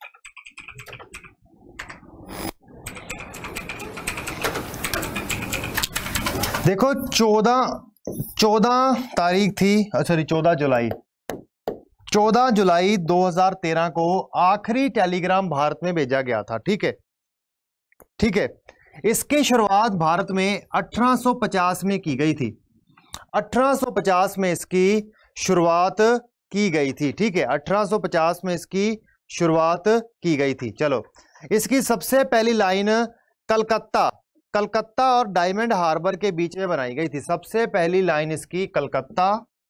देखो चौदह चौदह तारीख थी, सॉरी चौदह जुलाई चौदह जुलाई दो हज़ार तेरह को आखिरी टेलीग्राम भारत में भेजा गया था। ठीक है, ठीक है। इसकी शुरुआत भारत में अठारह सौ पचास में की गई थी। अठारह सौ पचास में इसकी शुरुआत की गई थी। ठीक है, अठारह सौ पचास में इसकी शुरुआत की गई थी। चलो, इसकी सबसे पहली लाइन कलकत्ता कलकत्ता और डायमंड हार्बर के बीच में बनाई गई थी। सबसे पहली लाइन इसकी कलकत्ता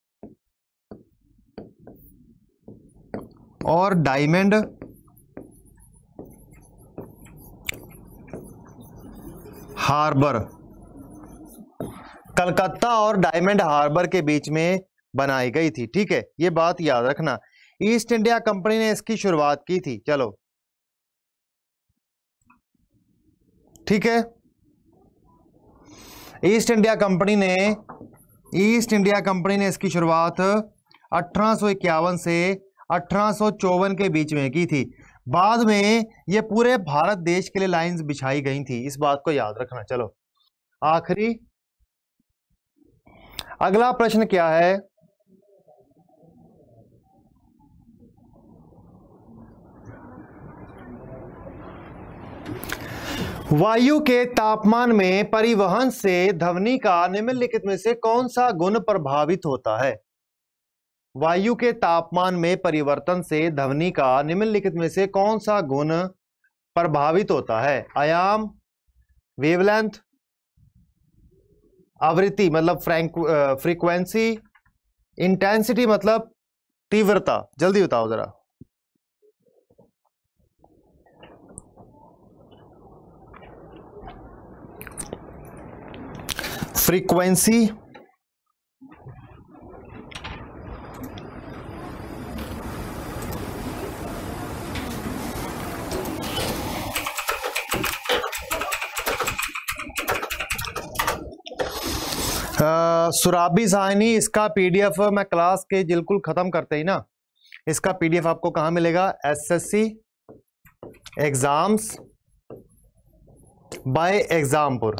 और डायमंड हार्बर कलकत्ता और डायमंड हार्बर के बीच में बनाई गई थी। ठीक है, ये बात याद रखना। ईस्ट इंडिया कंपनी ने इसकी शुरुआत की थी। चलो, ठीक है। ईस्ट इंडिया कंपनी ने ईस्ट इंडिया कंपनी ने इसकी शुरुआत अठारह सौ इक्यावन से अठारह सौ चौवन के बीच में की थी। बाद में ये पूरे भारत देश के लिए लाइंस बिछाई गई थी। इस बात को याद रखना। चलो, आखिरी अगला प्रश्न क्या है? वायु के तापमान में परिवहन से ध्वनि का निम्नलिखित में से कौन सा गुण प्रभावित होता है? वायु के तापमान में परिवर्तन से ध्वनि का निम्नलिखित में से कौन सा गुण प्रभावित होता है? आयाम, वेवलेंथ, आवृत्ति मतलब फ्रीक्वेंसी, इंटेंसिटी मतलब तीव्रता। जल्दी बताओ जरा। फ्रीक्वेंसी, सुराबी साहनी, इसका पीडीएफ मैं क्लास के बिल्कुल खत्म करते ही ना, इसका पीडीएफ आपको कहां मिलेगा? SSC exams by Exampur.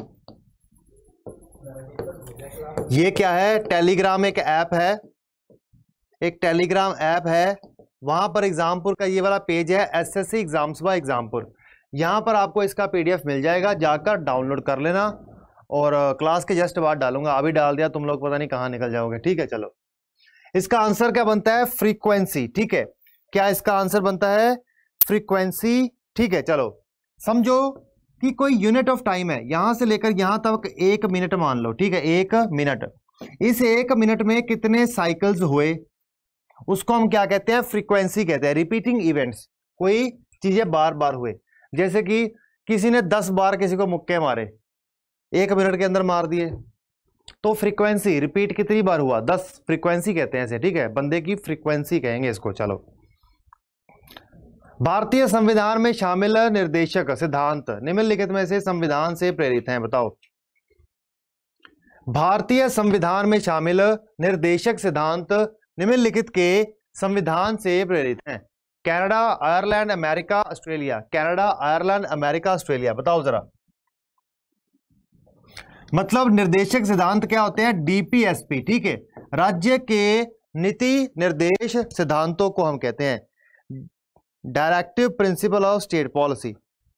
ये क्या है? टेलीग्राम एक ऐप है, एक टेलीग्राम ऐप है। वहां पर एग्जामपुर का ये वाला पेज है, एसएससी एग्जाम्स बाय एग्जामपुर। यहां पर आपको इसका पीडीएफ मिल जाएगा, जाकर डाउनलोड कर लेना। और क्लास के जस्ट बाद डालूंगा, अभी डाल दिया, तुम लोग पता नहीं कहां निकल जाओगे। ठीक है, चलो, इसका आंसर क्या बनता है? फ्रीक्वेंसी। ठीक है, क्या इसका आंसर बनता है? फ्रीक्वेंसी। ठीक है, चलो, समझो कि कोई यूनिट ऑफ टाइम है, यहां से लेकर यहां तक एक मिनट मान लो, ठीक है, एक मिनट। इस एक मिनट में कितने साइकिल्स हुए उसको हम क्या कहते हैं, फ्रीक्वेंसी कहते हैं, रिपीटिंग इवेंट्स, कोई चीजें बार बार हुए। जैसे कि किसी ने दस बार किसी को मुक्के मारे, एक मिनट के अंदर मार दिए, तो फ्रीक्वेंसी, रिपीट कितनी बार हुआ, दस, फ्रीक्वेंसी कहते हैं इसे, ठीक है, बंदे की फ्रीक्वेंसी कहेंगे इसको। चलो, भारतीय संविधान में शामिल निर्देशक सिद्धांत निम्नलिखित में से संविधान से प्रेरित हैं, बताओ। भारतीय संविधान में शामिल निर्देशक सिद्धांत निम्नलिखित के संविधान से प्रेरित हैं। Canada, Ireland, America, Australia. Canada, Ireland, America, Australia, बताओ जरा। मतलब निर्देशक सिद्धांत क्या होते हैं, डीपीएसपी, ठीक है, राज्य के नीति निर्देश सिद्धांतों को हम कहते हैं directive principle of state policy.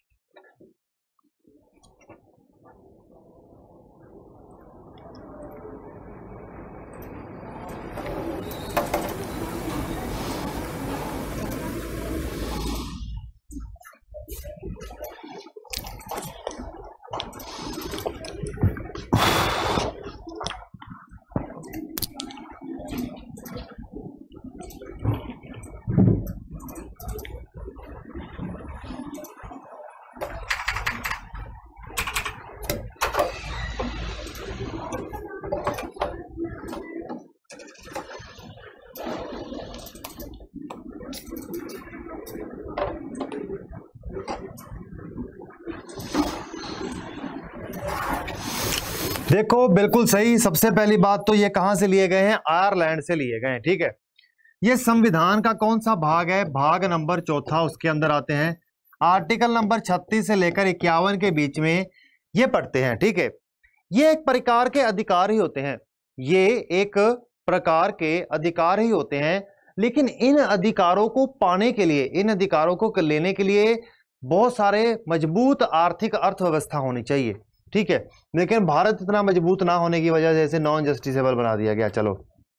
देखो बिल्कुल सही। सबसे पहली बात तो ये कहां से लिए गए हैं, आयरलैंड से लिए गए हैं, ठीक है। ये संविधान का कौन सा भाग है, भाग नंबर चौथा, उसके अंदर आते हैं। आर्टिकल नंबर छत्तीस से लेकर इक्यावन के बीच में ये पढ़ते हैं, ठीक है। ये एक प्रकार के अधिकार ही होते हैं, ये एक प्रकार के अधिकार ही होते हैं, लेकिन इन अधिकारों को पाने के लिए, इन अधिकारों को लेने के लिए बहुत सारे मजबूत आर्थिक अर्थव्यवस्था होनी चाहिए, ठीक है। लेकिन भारत इतना मजबूत ना होने की वजह से इसे नॉन जस्टिसेबल बना दिया गया। चलो,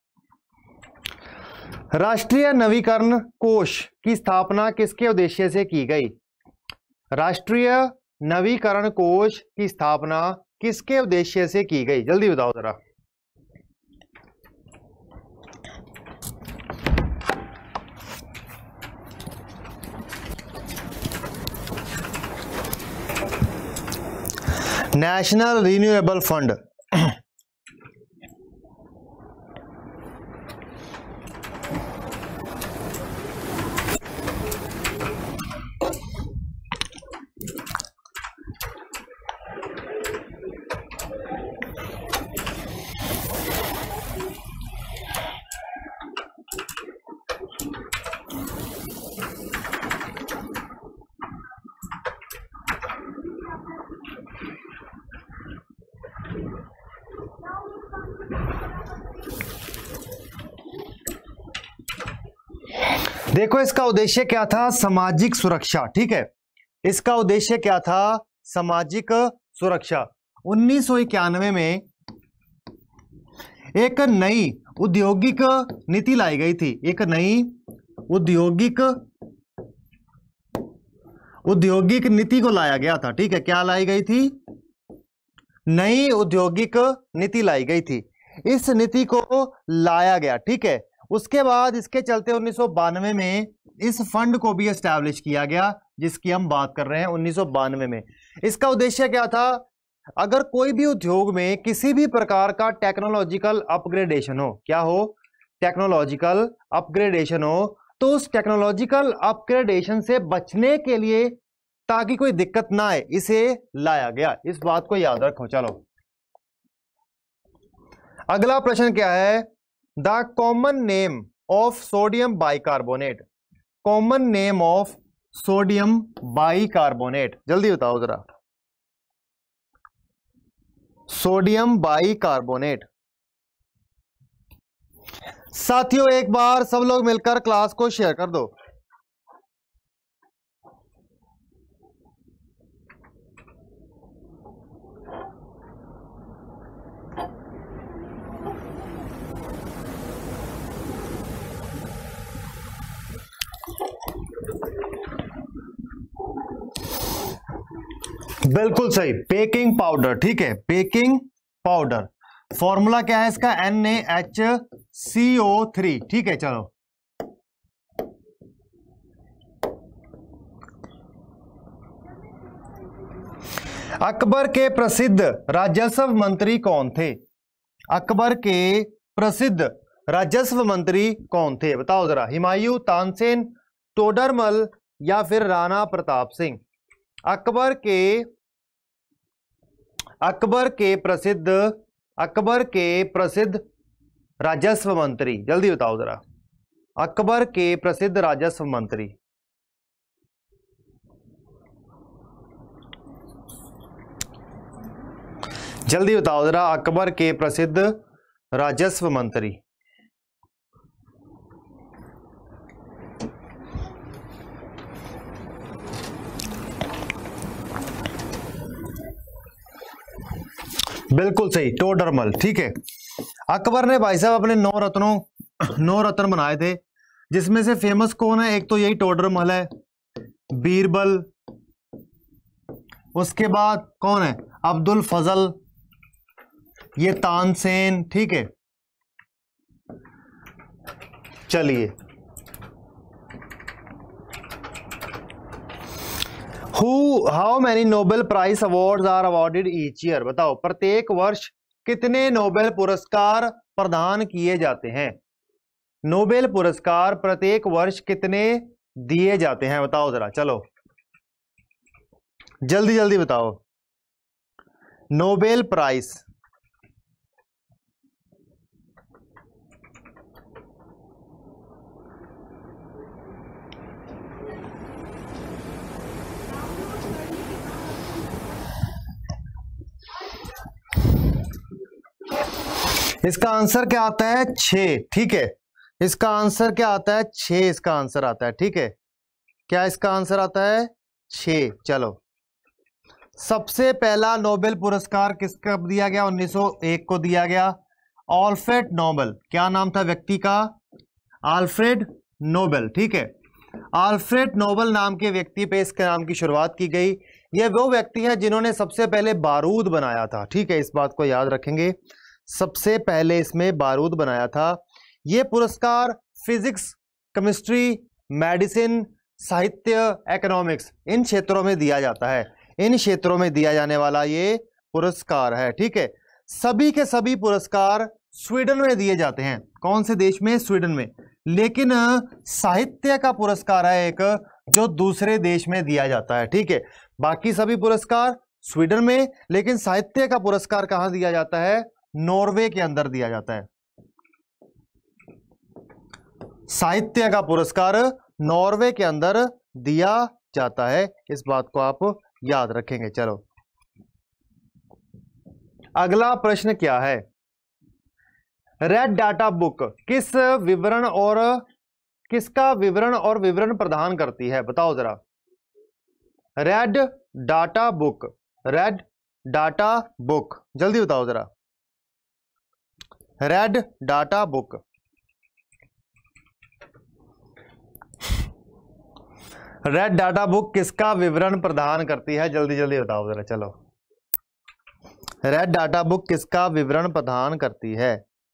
राष्ट्रीय नवीकरण कोष की स्थापना किसके उद्देश्य से की गई? राष्ट्रीय नवीकरण कोष की स्थापना किसके उद्देश्य से की गई, जल्दी बताओ जरा। National renewable fund. देखो इसका उद्देश्य क्या था, सामाजिक सुरक्षा, ठीक है। इसका उद्देश्य क्या था, सामाजिक सुरक्षा। उन्नीस सौ इक्यानवे में एक नई औद्योगिक नीति लाई गई थी, एक नई औद्योगिक औद्योगिक नीति को लाया गया था, ठीक है। क्या लाई गई थी, नई औद्योगिक नीति लाई गई थी। इस नीति को लाया गया, ठीक है। उसके बाद इसके चलते उन्नीस सौ बानवे में इस फंड को भी एस्टैब्लिश किया गया, जिसकी हम बात कर रहे हैं उन्नीस सौ बानवे में। इसका उद्देश्य क्या था, अगर कोई भी उद्योग में किसी भी प्रकार का टेक्नोलॉजिकल अपग्रेडेशन हो, क्या हो, टेक्नोलॉजिकल अपग्रेडेशन हो, तो उस टेक्नोलॉजिकल अपग्रेडेशन से बचने के लिए, ताकि कोई दिक्कत ना आए, इसे लाया गया। इस बात को याद रखो। चलो अगला प्रश्न क्या है, the common name of sodium bicarbonate. Common name of sodium bicarbonate, जल्दी बताओ जरा। Sodium bicarbonate. साथियों एक बार सब लोग मिलकर क्लास को शेयर कर दो। बिल्कुल सही, बेकिंग पाउडर। ठीक है, बेकिंग पाउडर। फॉर्मूला क्या है इसका? N A H C O three. ठीक है, चलो अकबर के प्रसिद्ध राजस्व मंत्री कौन थे? अकबर के प्रसिद्ध राजस्व मंत्री कौन थे? बताओ जरा। हुमायूं, तानसेन, टोडरमल या फिर राणा प्रताप सिंह? अकबर के अकबर के प्रसिद्ध अकबर के प्रसिद्ध राजस्व मंत्री, जल्दी बताओ जरा। अकबर के प्रसिद्ध राजस्व मंत्री। जल्दी बताओ जरा, अकबर के प्रसिद्ध राजस्व मंत्री। बिल्कुल सही, टोडरमल। ठीक है, अकबर ने भाई साहब अपने नौ रत्नों नौ रत्न बनाए थे, जिसमें से फेमस कौन है? एक तो यही टोडरमल है, बीरबल, उसके बाद कौन है? अब्दुल फजल, ये तानसेन। ठीक है, चलिए। Who, how many Nobel Prize awards are awarded each year? बताओ, प्रत्येक वर्ष कितने नोबेल पुरस्कार प्रदान किए जाते हैं? नोबेल पुरस्कार प्रत्येक वर्ष कितने दिए जाते हैं? बताओ जरा, चलो जल्दी जल्दी बताओ। Nobel prize. इसका आंसर क्या आता है? छह। ठीक है, इसका आंसर क्या आता है? छह इसका आंसर आता है। ठीक है, क्या इसका आंसर आता है? छह। चलो, सबसे पहला नोबेल पुरस्कार किसका दिया गया? उन्नीस सौ एक को दिया गया। अल्फ्रेड नोबेल, क्या नाम था व्यक्ति का? Alfred Nobel. ठीक है, अल्फ्रेड नोबेल नाम के व्यक्ति पे इसके नाम की शुरुआत की गई। यह वो व्यक्ति है जिन्होंने सबसे पहले बारूद बनाया था। ठीक है, इस बात को याद रखेंगे, सबसे पहले इसमें बारूद बनाया था। यह पुरस्कार फिजिक्स, केमिस्ट्री, मेडिसिन, साहित्य, इकोनॉमिक्स, इन क्षेत्रों में दिया जाता है। इन क्षेत्रों में दिया जाने वाला ये पुरस्कार है। ठीक है, सभी के सभी पुरस्कार स्वीडन में दिए जाते हैं। कौन से देश में? स्वीडन में। लेकिन साहित्य का पुरस्कार है एक जो दूसरे देश में दिया जाता है। ठीक है, बाकी सभी पुरस्कार स्वीडन में, लेकिन साहित्य का पुरस्कार कहां दिया जाता है? नॉर्वे के अंदर दिया जाता है। साहित्य का पुरस्कार नॉर्वे के अंदर दिया जाता है, इस बात को आप याद रखेंगे। चलो, अगला प्रश्न क्या है? रेड डाटा बुक किस विवरण और किसका विवरण और विवरण प्रदान करती है? बताओ जरा। Red data book, red data book, जल्दी बताओ जरा। Red data book. Red data book किसका विवरण प्रदान करती है? जल्दी जल्दी बताओ जरा। चलो, रेड डाटा बुक किसका विवरण प्रदान करती है?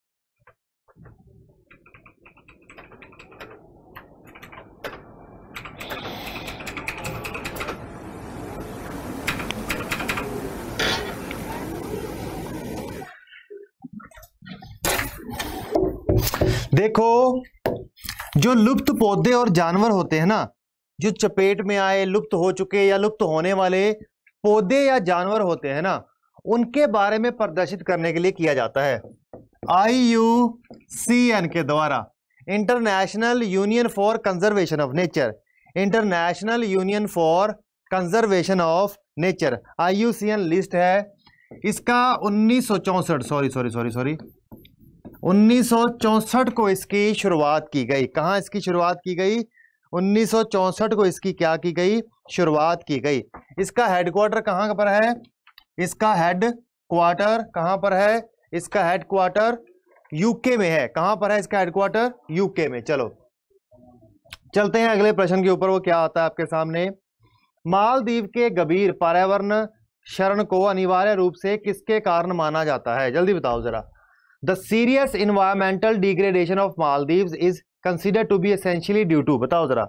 देखो, जो लुप्त पौधे और जानवर होते हैं ना, जो चपेट में आए, लुप्त हो चुके या लुप्त होने वाले पौधे या जानवर होते हैं ना, उनके बारे में प्रदर्शित करने के लिए किया जाता है आई यू सी एन के द्वारा, International Union for Conservation of Nature. International Union for Conservation of Nature, I U C N list है। इसका उन्नीस सौ चौसठ सॉरी सॉरी सॉरी सॉरी उन्नीस सौ चौसठ को इसकी शुरुआत की गई। कहां इसकी शुरुआत की गई? उन्नीस सौ चौसठ को इसकी क्या की गई? शुरुआत की गई। इसका हेडक्वार्टर कहां पर है? इसका हेड क्वार्टर कहां पर है? इसका हेड क्वार्टर यूके में है। कहां पर है इसका हेडक्वार्टर? यूके में। चलो चलते हैं अगले प्रश्न के ऊपर। वो क्या आता है आपके सामने? मालदीव के गंभीर पर्यावरण क्षरण को अनिवार्य रूप से किसके कारण माना जाता है? जल्दी बताओ जरा। The serious environmental degradation of Maldives is considered to be essentially due to, बताओ जरा।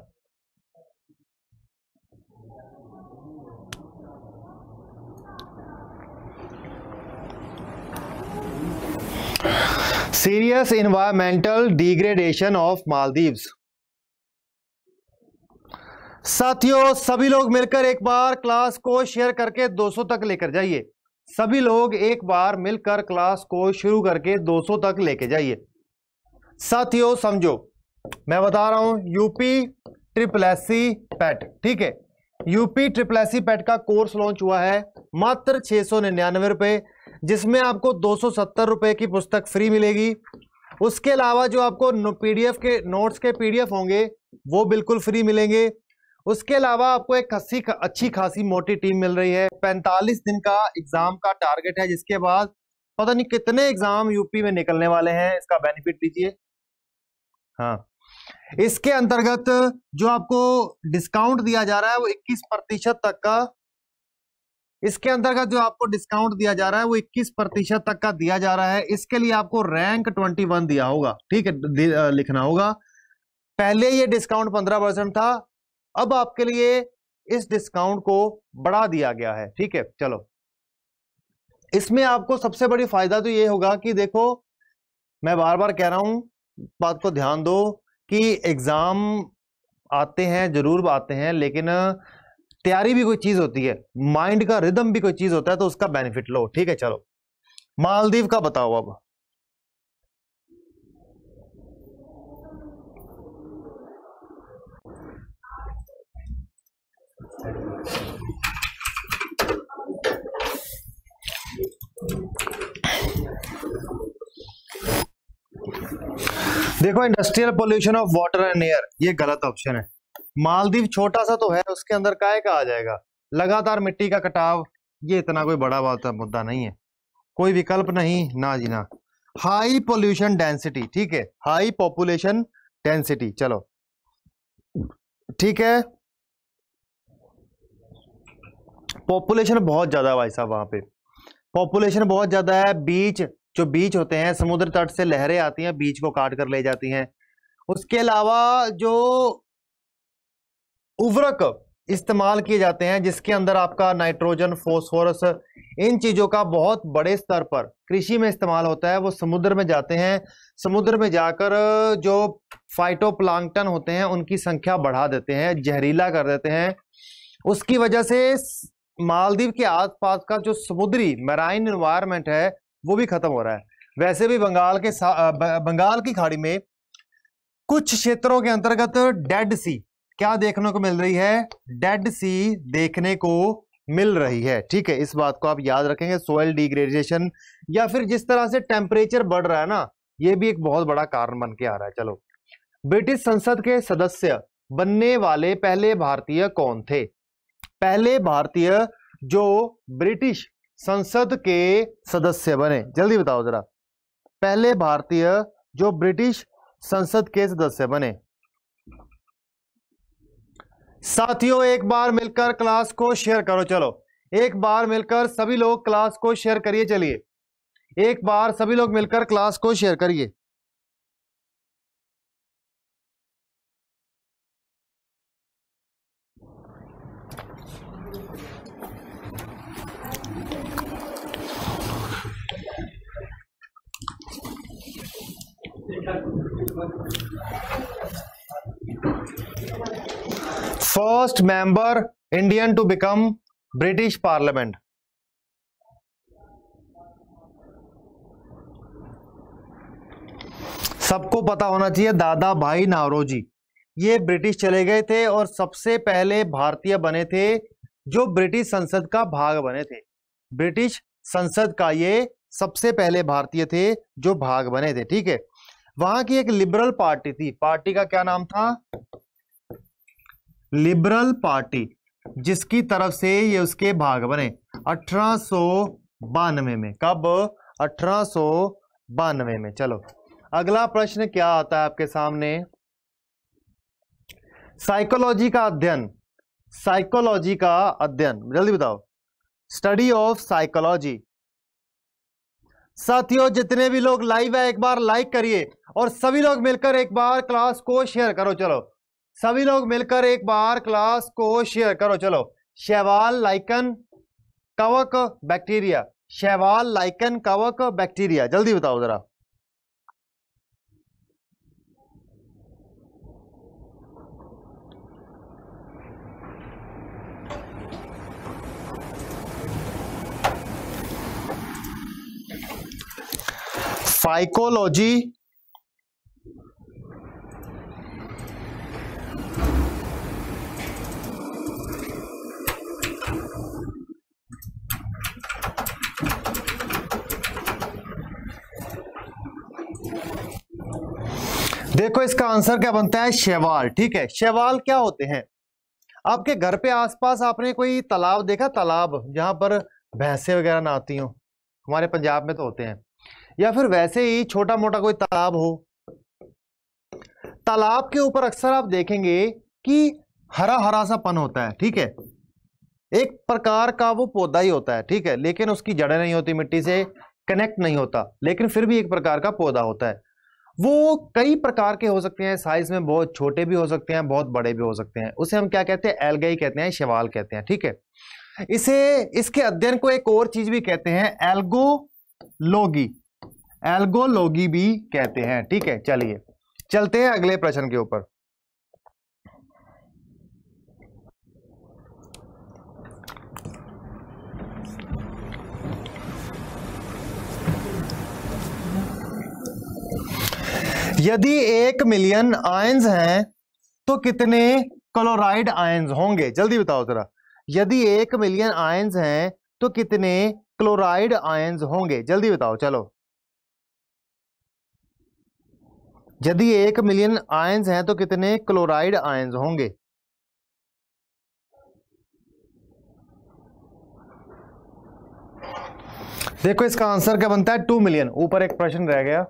Serious environmental degradation of Maldives. साथियों सभी लोग मिलकर एक बार क्लास को शेयर करके दो सौ तक लेकर जाइए। सभी लोग एक बार मिलकर क्लास को शुरू करके दो सौ तक लेके जाइए। साथियों समझो, मैं बता रहा हूं UP triple S C PET, ठीक है। UP triple S C PET का कोर्स लॉन्च हुआ है मात्र छह सौ निन्यानवे रुपए, जिसमें आपको दो सौ सत्तर रुपए की पुस्तक फ्री मिलेगी। उसके अलावा जो आपको पीडीएफ के नोट्स के पीडीएफ होंगे वो बिल्कुल फ्री मिलेंगे। उसके अलावा आपको एक अच्छी अच्छी खासी मोटी टीम मिल रही है। पैंतालीस दिन का एग्जाम का टारगेट है, जिसके बाद पता नहीं कितने एग्जाम यूपी में निकलने वाले हैं। इसका बेनिफिट लीजिए। हाँ, इसके अंतर्गत जो आपको डिस्काउंट दिया जा रहा है वो इक्कीस प्रतिशत तक का इसके अंतर्गत जो आपको डिस्काउंट दिया जा रहा है वो इक्कीस प्रतिशत तक का दिया जा रहा है। इसके लिए आपको रैंक इक्कीस दिया होगा, ठीक है, लिखना होगा। पहले ये डिस्काउंट पंद्रह परसेंट था, अब आपके लिए इस डिस्काउंट को बढ़ा दिया गया है, ठीक है। चलो, इसमें आपको सबसे बड़ी फायदा तो ये होगा कि देखो, मैं बार बार कह रहा हूं, बात को ध्यान दो कि एग्जाम आते हैं, जरूर आते हैं, लेकिन तैयारी भी कोई चीज होती है, माइंड का रिदम भी कोई चीज होता है, तो उसका बेनिफिट लो, ठीक है। चलो, मालदीव का बताओ अब। देखो, industrial pollution of water and air, ये गलत ऑप्शन है। मालदीव छोटा सा तो है, उसके अंदर काय का आ जाएगा। लगातार मिट्टी का कटाव, ये इतना कोई बड़ा बात मुद्दा नहीं है, कोई विकल्प नहीं, ना जी ना। हाई पोल्यूशन डेंसिटी, ठीक है, हाई पॉपुलेशन डेंसिटी, चलो ठीक है। पॉपुलेशन बहुत ज्यादा है भाई साहब, वहां पे पॉपुलेशन बहुत ज्यादा है। बीच जो बीच होते हैं, समुद्र तट से लहरें आती हैं, बीच को काट कर ले जाती हैं। उसके अलावा जो उर्वरक इस्तेमाल किए जाते हैं, जिसके अंदर आपका नाइट्रोजन, फॉस्फोरस, इन चीजों का बहुत बड़े स्तर पर कृषि में इस्तेमाल होता है, वो समुद्र में जाते हैं। समुद्र में जाकर जो फाइटोप्लांक्टन होते हैं उनकी संख्या बढ़ा देते हैं, जहरीला कर देते हैं। उसकी वजह से मालदीव के आसपास का जो समुद्री मैराइन एनवायरनमेंट है वो भी खत्म हो रहा है। वैसे भी बंगाल के बंगाल की खाड़ी में कुछ क्षेत्रों के अंतर्गत डेड सी क्या देखने को मिल रही है, डेड सी देखने को मिल रही है, ठीक है। इस बात को आप याद रखेंगे। सोयल डिग्रेडेशन या फिर जिस तरह से टेम्परेचर बढ़ रहा है ना, ये भी एक बहुत बड़ा कारण बन के आ रहा है। चलो, ब्रिटिश संसद के सदस्य बनने वाले पहले भारतीय कौन थे? पहले भारतीय जो ब्रिटिश संसद के सदस्य बने, जल्दी बताओ जरा। पहले भारतीय जो ब्रिटिश संसद के सदस्य बने। साथियों, एक बार मिलकर क्लास को शेयर करो। चलो, एक बार मिलकर सभी लोग क्लास को शेयर करिए। चलिए, एक बार सभी लोग मिलकर क्लास को शेयर करिए। First member Indian to become British parliament. सबको पता होना चाहिए, दादा भाई नौरोजी, ये ब्रिटिश चले गए थे और सबसे पहले भारतीय बने थे जो ब्रिटिश संसद का भाग बने थे। ब्रिटिश संसद का ये सबसे पहले भारतीय थे जो भाग बने थे, ठीक है। वहां की एक लिबरल पार्टी थी, पार्टी का क्या नाम था? लिबरल पार्टी, जिसकी तरफ से ये उसके भाग बने अठारह सौ बानवे में। कब? अठारह सौ बानवे में। चलो, अगला प्रश्न क्या आता है आपके सामने? साइकोलॉजी का अध्ययन साइकोलॉजी का अध्ययन, जल्दी बताओ, स्टडी ऑफ साइकोलॉजी। साथियों जितने भी लोग लाइव है एक बार लाइक करिए और सभी लोग मिलकर एक बार क्लास को शेयर करो। चलो सभी लोग मिलकर एक बार क्लास को शेयर करो। चलो शैवाल, लाइकन, कवक, बैक्टीरिया, शैवाल, लाइकन, कवक, बैक्टीरिया, जल्दी बताओ जरा। साइकोलॉजी, देखो इसका आंसर क्या बनता है, शैवाल। ठीक है, शैवाल क्या होते हैं? आपके घर पे आसपास आपने कोई तालाब देखा, तालाब जहां पर भैंसे वगैरह नहाती हो, हमारे पंजाब में तो होते हैं, या फिर वैसे ही छोटा मोटा कोई तालाब हो, तालाब के ऊपर अक्सर आप देखेंगे कि हरा हरा सा पन होता है। ठीक है, एक प्रकार का वो पौधा ही होता है। ठीक है, लेकिन उसकी जड़ें नहीं होती, मिट्टी से कनेक्ट नहीं होता, लेकिन फिर भी एक प्रकार का पौधा होता है। वो कई प्रकार के हो सकते हैं, साइज में बहुत छोटे भी हो सकते हैं, बहुत बड़े भी हो सकते हैं। उसे हम क्या कहते हैं, एल्गाई कहते हैं, शैवाल कहते हैं। ठीक है, इसे इसके अध्ययन को एक और चीज भी कहते हैं, एल्गोलॉजी, एल्गोलॉजी भी कहते हैं। ठीक है, चलिए चलते हैं अगले प्रश्न के ऊपर। यदि एक मिलियन आयंस हैं तो कितने क्लोराइड आयंस होंगे? जल्दी बताओ जरा। यदि एक मिलियन आयंस हैं तो कितने क्लोराइड आयंस होंगे? जल्दी बताओ। चलो, यदि एक मिलियन आयंस हैं तो कितने क्लोराइड आयंस होंगे? देखो इसका आंसर क्या बनता है, टू मिलियन। ऊपर एक प्रश्न रह गया।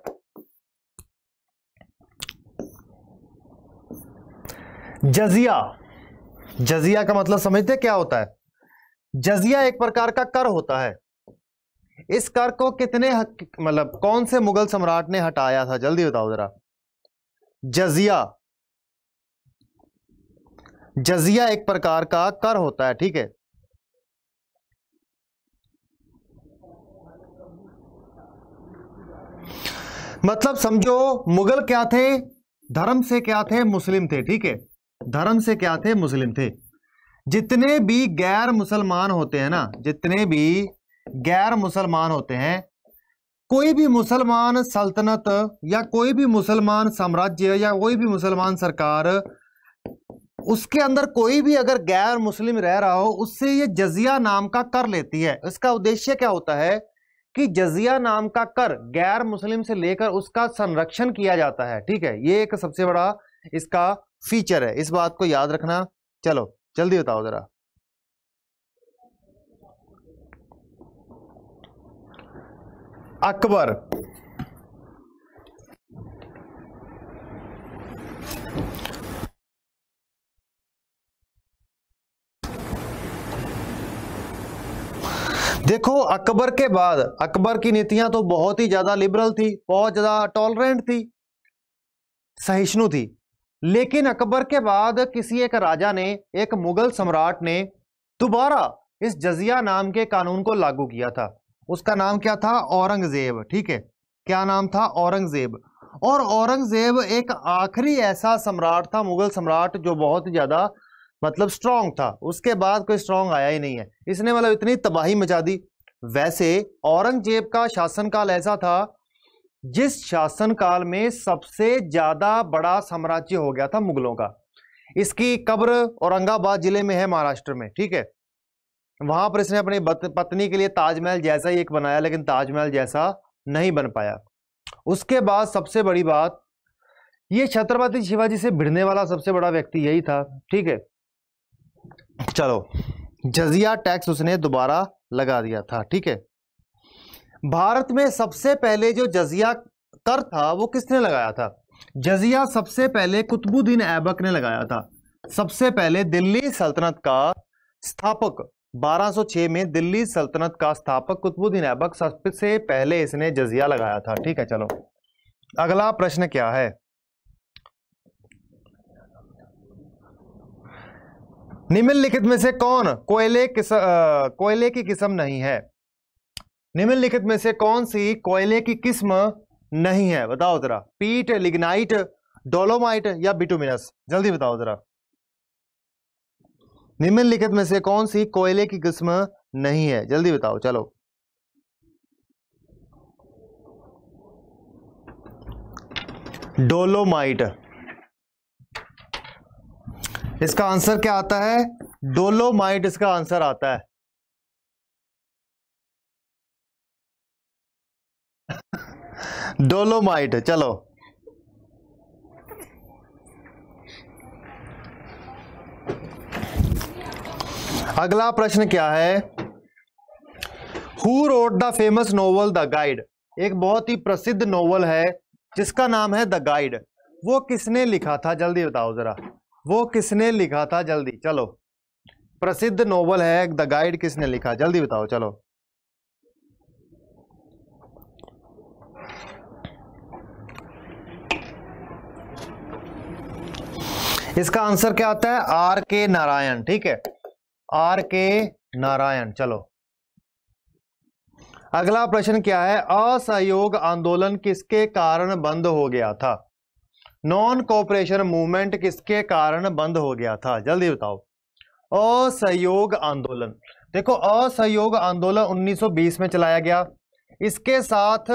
जजिया, जजिया का मतलब समझते क्या होता है? जजिया एक प्रकार का कर होता है। इस कर को कितने मतलब कौन से मुगल सम्राट ने हटाया था? जल्दी बताओ जरा। जजिया, जजिया एक प्रकार का कर होता है। ठीक है, मतलब समझो मुगल क्या थे, धर्म से क्या थे, मुस्लिम थे। ठीक है, धर्म से क्या थे, मुस्लिम थे। जितने भी गैर मुसलमान होते हैं ना, जितने भी गैर मुसलमान होते हैं, कोई भी मुसलमान सल्तनत या कोई भी मुसलमान साम्राज्य या कोई भी मुसलमान सरकार, उसके अंदर कोई भी अगर गैर मुस्लिम रह रहा हो, उससे ये जजिया नाम का कर लेती है। इसका उद्देश्य क्या होता है कि जजिया नाम का कर गैर मुस्लिम से लेकर उसका संरक्षण किया जाता है। ठीक है, ये एक सबसे बड़ा इसका फीचर है, इस बात को याद रखना। चलो जल्दी बताओ जरा। अकबर, देखो अकबर के बाद अकबर की नीतियां तो बहुत ही ज्यादा लिबरल थी, बहुत ज्यादा टॉलरेंट थी, सहिष्णु थी। लेकिन अकबर के बाद किसी एक राजा ने, एक मुगल सम्राट ने दोबारा इस जजिया नाम के कानून को लागू किया था। उसका नाम क्या था? औरंगजेब। ठीक है, क्या नाम था? औरंगजेब। और औरंगजेब एक आखिरी ऐसा सम्राट था, मुगल सम्राट, जो बहुत ही ज्यादा मतलब स्ट्रांग था। उसके बाद कोई स्ट्रांग आया ही नहीं है। इसने मतलब इतनी तबाही मचा दी। वैसे औरंगजेब का शासनकाल ऐसा था जिस शासनकाल में सबसे ज्यादा बड़ा साम्राज्य हो गया था मुगलों का। इसकी कब्र औरंगाबाद जिले में है, महाराष्ट्र में। ठीक है, वहां पर इसने अपनी पत्नी के लिए ताजमहल जैसा ही एक बनाया, लेकिन ताजमहल जैसा नहीं बन पाया। उसके बाद सबसे बड़ी बात, ये छत्रपति शिवाजी से भिड़ने वाला सबसे बड़ा व्यक्ति यही था। ठीक है, चलो जजिया टैक्स उसने दोबारा लगा दिया था। ठीक है, भारत में सबसे पहले जो जजिया कर था वो किसने लगाया था? जजिया सबसे पहले कुतुबुद्दीन ऐबक ने लगाया था। सबसे पहले दिल्ली सल्तनत का स्थापक बारह सौ छह में दिल्ली सल्तनत का स्थापक कुतुबुद्दीन ऐबक सबसे पहले इसने जजिया लगाया था। ठीक है, चलो अगला प्रश्न क्या है। निम्नलिखित में से कौन कोयले किस कोयले की किस्म नहीं है? निम्नलिखित में से कौन सी कोयले की किस्म नहीं है? बताओ जरा। पीट, लिग्नाइट, डोलोमाइट या बिटुमिनस? जल्दी बताओ जरा। निम्नलिखित में से कौन सी कोयले की किस्म नहीं है? जल्दी बताओ, चलो। डोलोमाइट। इसका आंसर क्या आता है? डोलोमाइट इसका आंसर आता है। डोलोमाइट। चलो अगला प्रश्न क्या है। Who wrote the famous novel the Guide? एक बहुत ही प्रसिद्ध नोवेल है जिसका नाम है द गाइड। वो किसने लिखा था? जल्दी बताओ जरा। वो किसने लिखा था? जल्दी चलो। प्रसिद्ध नोवेल है द गाइड, किसने लिखा? जल्दी बताओ, चलो। इसका आंसर क्या आता है? आर के नारायण। ठीक है, आर के नारायण। चलो अगला प्रश्न क्या है। असहयोग आंदोलन किसके कारण बंद हो गया था? नॉन कोऑपरेशन मूवमेंट किसके कारण बंद हो गया था? जल्दी बताओ। असहयोग आंदोलन, देखो असहयोग आंदोलन उन्नीस सौ बीस में चलाया गया। इसके साथ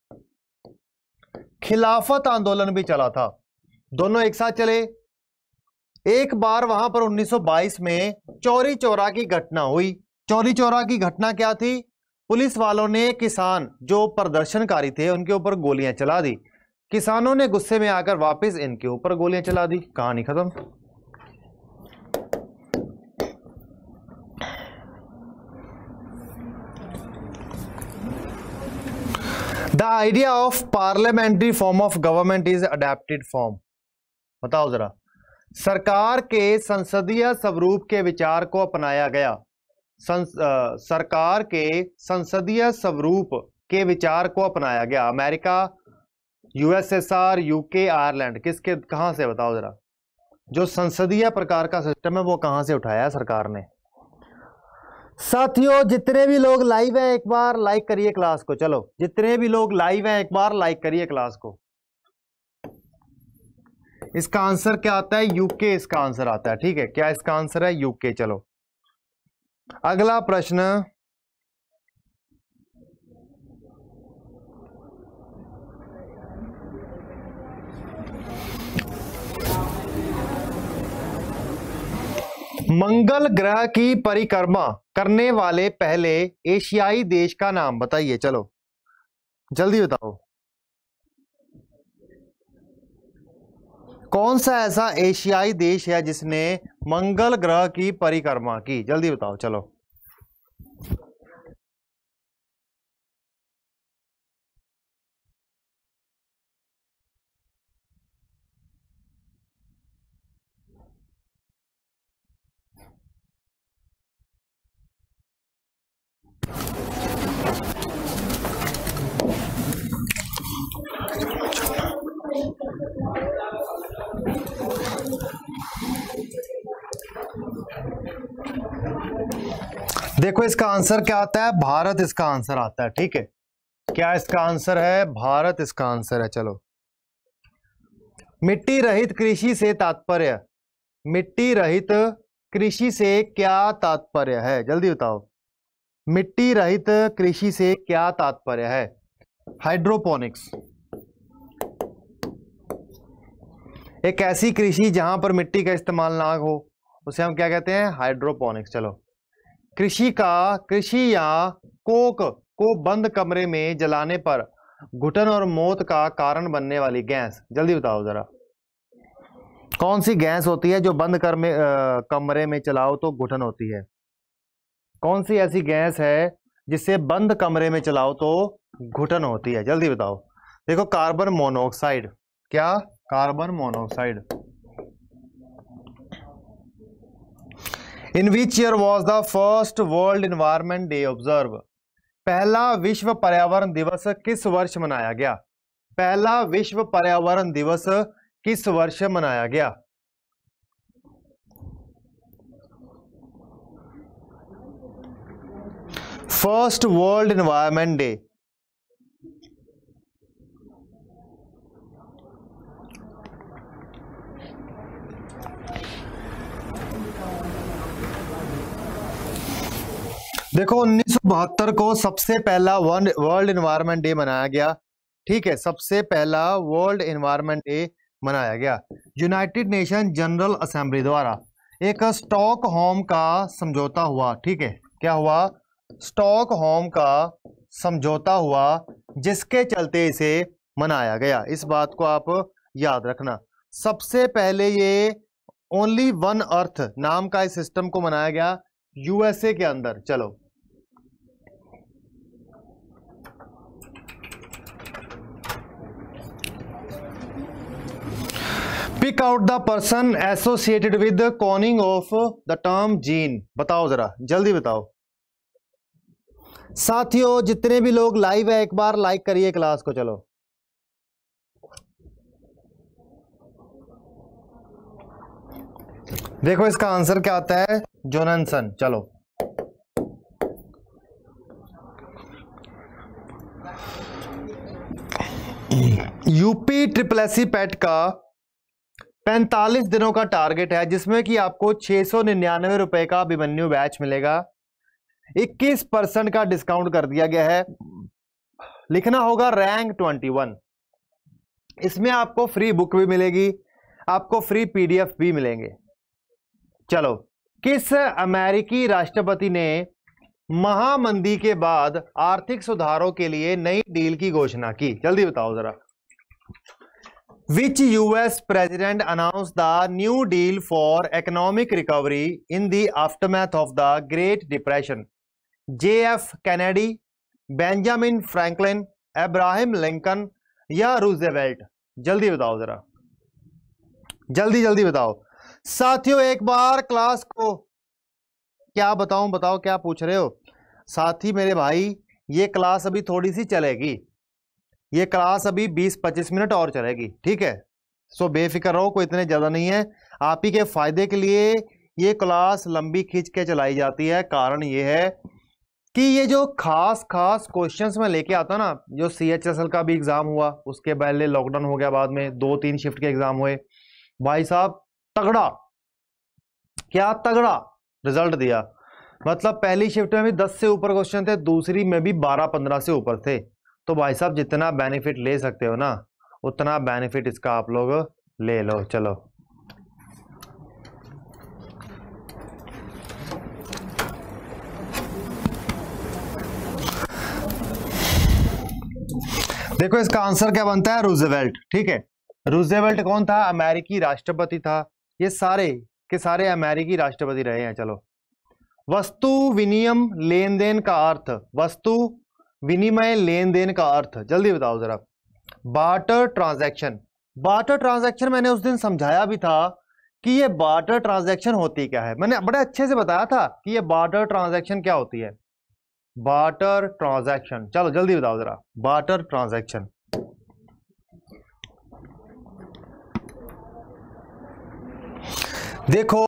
खिलाफत आंदोलन भी चला था, दोनों एक साथ चले। एक बार वहां पर उन्नीस सौ बाईस में चौरी चौरा की घटना हुई। चौरी चौरा की घटना क्या थी? पुलिस वालों ने किसान जो प्रदर्शनकारी थे उनके ऊपर गोलियां चला दी। किसानों ने गुस्से में आकर वापस इनके ऊपर गोलियां चला दी। कहानी खत्म। The idea of parliamentary form of government is adapted form. बताओ जरा। सरकार के संसदीय स्वरूप के विचार को अपनाया गया। संस, आ, सरकार के संसदीय स्वरूप के विचार को अपनाया गया। अमेरिका, यूएसएसआर, यूके, आयरलैंड, किसके कहां से? बताओ जरा। जो संसदीय प्रकार का सिस्टम है वो कहां से उठाया सरकार ने? साथियों जितने भी लोग लाइव हैं एक बार लाइक करिए क्लास को। चलो जितने भी लोग लाइव हैं एक बार लाइक करिए क्लास को। इसका आंसर क्या आता है? यूके इसका आंसर आता है। ठीक है, क्या इसका आंसर है? यूके। चलो अगला प्रश्न। मंगल ग्रह की परिक्रमा करने वाले पहले एशियाई देश का नाम बताइए। चलो जल्दी बताओ। कौन सा ऐसा एशियाई देश है जिसने मंगल ग्रह की परिक्रमा की? जल्दी बताओ। चलो देखो इसका आंसर क्या आता है? भारत इसका आंसर आता है। ठीक है, क्या इसका आंसर है? भारत इसका आंसर है। चलो मिट्टी रहित कृषि से तात्पर्य, मिट्टी रहित कृषि से क्या तात्पर्य है? जल्दी बताओ। मिट्टी रहित कृषि से क्या तात्पर्य है? हाइड्रोपोनिक्स, एक ऐसी कृषि जहां पर मिट्टी का इस्तेमाल ना हो उसे हम क्या कहते हैं? हाइड्रोपोनिक्स। चलो कृषि का कृषि या कोक को बंद कमरे में जलाने पर घुटन और मौत का कारण बनने वाली गैस, जल्दी बताओ जरा। कौन सी गैस होती है जो बंद कर में आ, कमरे में चलाओ तो घुटन होती है? कौन सी ऐसी गैस है जिससे बंद कमरे में चलाओ तो घुटन होती है? जल्दी बताओ। देखो कार्बन मोनोऑक्साइड। क्या? Carbon monoxide. In which year was the first world environment day observe? पहला विश्व पर्यावरण दिवस किस वर्ष मनाया गया? पहला विश्व पर्यावरण दिवस किस वर्ष मनाया गया? First world environment day. देखो उन्नीस सौ बहत्तर को सबसे पहला वर्ल्ड एनवायरनमेंट डे मनाया गया। ठीक है, सबसे पहला वर्ल्ड एनवायरनमेंट डे मनाया गया यूनाइटेड नेशन जनरल असेंबली द्वारा। एक स्टॉकहोम का समझौता हुआ। ठीक है, क्या हुआ? स्टॉकहोम का समझौता हुआ, जिसके चलते इसे मनाया गया। इस बात को आप याद रखना। सबसे पहले ये ओनली वन अर्थ नाम का इस सिस्टम को मनाया गया यूएसए के अंदर। चलो, pick out the person associated with coining of the term gene. बताओ जरा, जल्दी बताओ साथियों। जितने भी लोग लाइव है एक बार लाइक करिए क्लास को। चलो, देखो इसका आंसर क्या आता है? जोनासन। चलो, यूपी ट्रिपल एससी पैट का पैंतालीस दिनों का टारगेट है, जिसमें कि आपको छह सौ निन्यानवे रुपए का अभिमन्यु बैच मिलेगा। इक्कीस परसेंट का डिस्काउंट कर दिया गया है। लिखना होगा रैंक इक्कीस। इसमें आपको फ्री बुक भी मिलेगी, आपको फ्री पीडीएफ भी मिलेंगे। चलो, किस अमेरिकी राष्ट्रपति ने महामंदी के बाद आर्थिक सुधारों के लिए नई डील की घोषणा की? जल्दी बताओ जरा। Which US president announce the new deal for economic recovery in the aftermath of the great depression? J F Kennedy, Benjamin Franklin, Abraham Lincoln या रूजवेल्ट? जल्दी बताओ जरा, जल्दी जल्दी बताओ साथियों। एक बार क्लास को क्या बताऊं, बताओ क्या पूछ रहे हो साथी मेरे भाई? ये क्लास अभी थोड़ी सी चलेगी, ये क्लास अभी बीस पच्चीस मिनट और चलेगी। ठीक है, सो बेफिक्र रहो, कोई इतने ज्यादा नहीं है। आप ही के फायदे के लिए ये क्लास लंबी खींच के चलाई जाती है। कारण ये है कि ये जो खास खास क्वेश्चंस में लेके आता ना, जो सी एच एस एल का भी एग्जाम हुआ, उसके पहले लॉकडाउन हो गया, बाद में दो तीन शिफ्ट के एग्जाम हुए, भाई साहब तगड़ा, क्या तगड़ा रिजल्ट दिया। मतलब पहली शिफ्ट में भी दस से ऊपर क्वेश्चन थे, दूसरी में भी बारह पंद्रह से ऊपर थे। तो भाई साहब जितना बेनिफिट ले सकते हो ना, उतना बेनिफिट इसका आप लोग ले लो। चलो, देखो इसका आंसर क्या बनता है? रूजवेल्ट। ठीक है, रूजवेल्ट कौन था? अमेरिकी राष्ट्रपति था। ये सारे के सारे अमेरिकी राष्ट्रपति रहे हैं। चलो, वस्तु विनिमय लेन देन का अर्थ, वस्तु विनिमय लेन देन का अर्थ जल्दी बताओ जरा। Barter transaction. बार्टर ट्रांजैक्शन मैंने उस दिन समझाया भी था कि ये बार्टर ट्रांजैक्शन होती क्या है। मैंने बड़े अच्छे से बताया था कि ये बार्टर ट्रांजैक्शन क्या होती है। बार्टर ट्रांजैक्शन, चलो जल्दी बताओ जरा। बार्टर ट्रांजैक्शन, देखो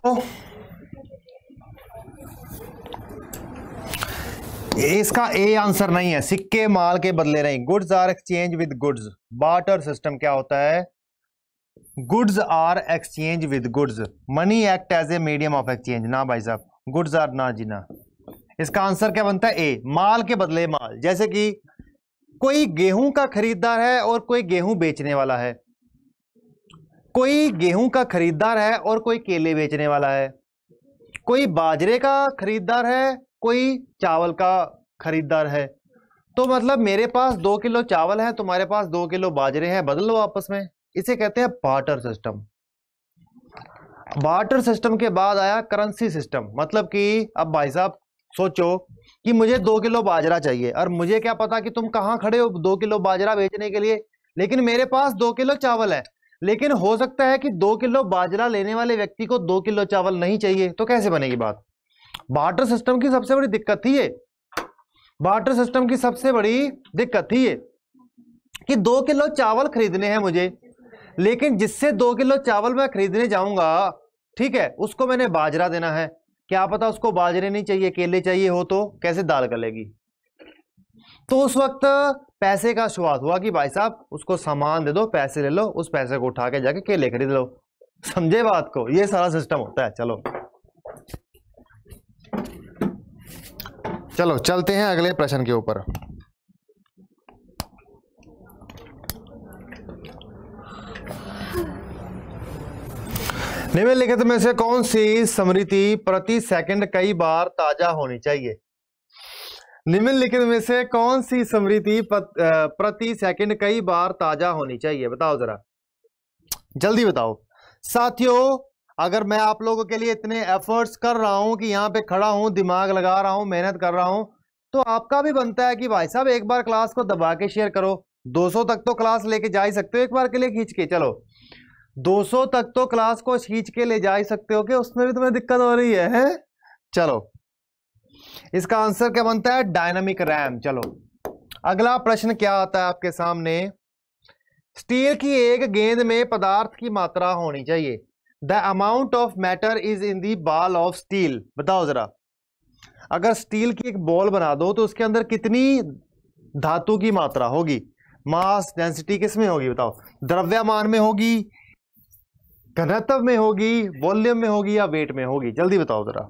इसका ए आंसर नहीं है। सिक्के माल के बदले नहीं, goods are exchange with goods. Barter system क्या होता है? Goods are exchange with goods. Money act as a medium of exchange. ना भाई साहब, गुड्स आर ना जी ना। इसका आंसर क्या बनता है? ए, माल के बदले माल। जैसे कि कोई गेहूं का खरीदार है और कोई गेहूं बेचने वाला है, कोई गेहूं का खरीदार है और कोई केले बेचने वाला है, कोई बाजरे का खरीदार है, कोई चावल का खरीदार है। तो मतलब मेरे पास दो किलो चावल है, तुम्हारे पास दो किलो बाजरे हैं, बदल लो आपस में। इसे कहते हैं बार्टर सिस्टम। बार्टर सिस्टम के बाद आया करेंसी सिस्टम। मतलब कि अब भाई साहब सोचो कि मुझे दो किलो बाजरा चाहिए और मुझे क्या पता कि तुम कहाँ खड़े हो दो किलो बाजरा बेचने के लिए, लेकिन मेरे पास दो किलो चावल है। लेकिन हो सकता है कि दो किलो बाजरा लेने वाले व्यक्ति को दो किलो चावल नहीं चाहिए, तो कैसे बनेगी बात? बार्टर सिस्टम की सबसे बड़ी दिक्कत थी ये, बार्टर सिस्टम की सबसे बड़ी दिक्कत थी ये कि दो किलो चावल खरीदने हैं मुझे, लेकिन जिससे दो किलो चावल मैं खरीदने जाऊंगा, ठीक है, उसको मैंने बाजरा देना है, क्या पता उसको बाजरे नहीं चाहिए, केले चाहिए हो, तो कैसे दाल गलेगी। तो उस वक्त पैसे का शुरुआत हुआ कि भाई साहब उसको सामान दे दो, पैसे ले लो, उस पैसे को उठा के जाके केले खरीद लो। समझे बात को, ये सारा सिस्टम होता है। चलो चलो चलते हैं अगले प्रश्न के ऊपर। निम्नलिखित में से कौन सी स्मृति प्रति सेकंड कई बार ताजा होनी चाहिए? निम्नलिखित में से कौन सी स्मृति प्रति सेकंड कई बार ताजा होनी चाहिए? बताओ जरा, जल्दी बताओ साथियों। अगर मैं आप लोगों के लिए इतने एफर्ट्स कर रहा हूं कि यहाँ पे खड़ा हूं, दिमाग लगा रहा हूं, मेहनत कर रहा हूं, तो आपका भी बनता है कि भाई साहब एक बार क्लास को दबा के शेयर करो। दो सौ तक तो क्लास लेके जा ही सकते हो एक बार के लिए खींच के। चलो दो सौ तक तो क्लास को खींच के ले जा ही सकते हो, कि उसमें भी तुम्हें दिक्कत हो रही है, है? चलो इसका आंसर क्या बनता है? Dynamic RAM. चलो अगला प्रश्न क्या आता है आपके सामने? स्टील की एक गेंद में पदार्थ की मात्रा होनी चाहिए। The amount of matter is in the ball of steel. बताओ जरा, अगर स्टील की एक बॉल बना दो तो उसके अंदर कितनी धातु की मात्रा होगी? मास डेंसिटी किस में होगी? बताओ, द्रव्यमान में होगी, घनत्व में होगी, वॉल्यूम में होगी, या वेट में होगी? जल्दी बताओ जरा।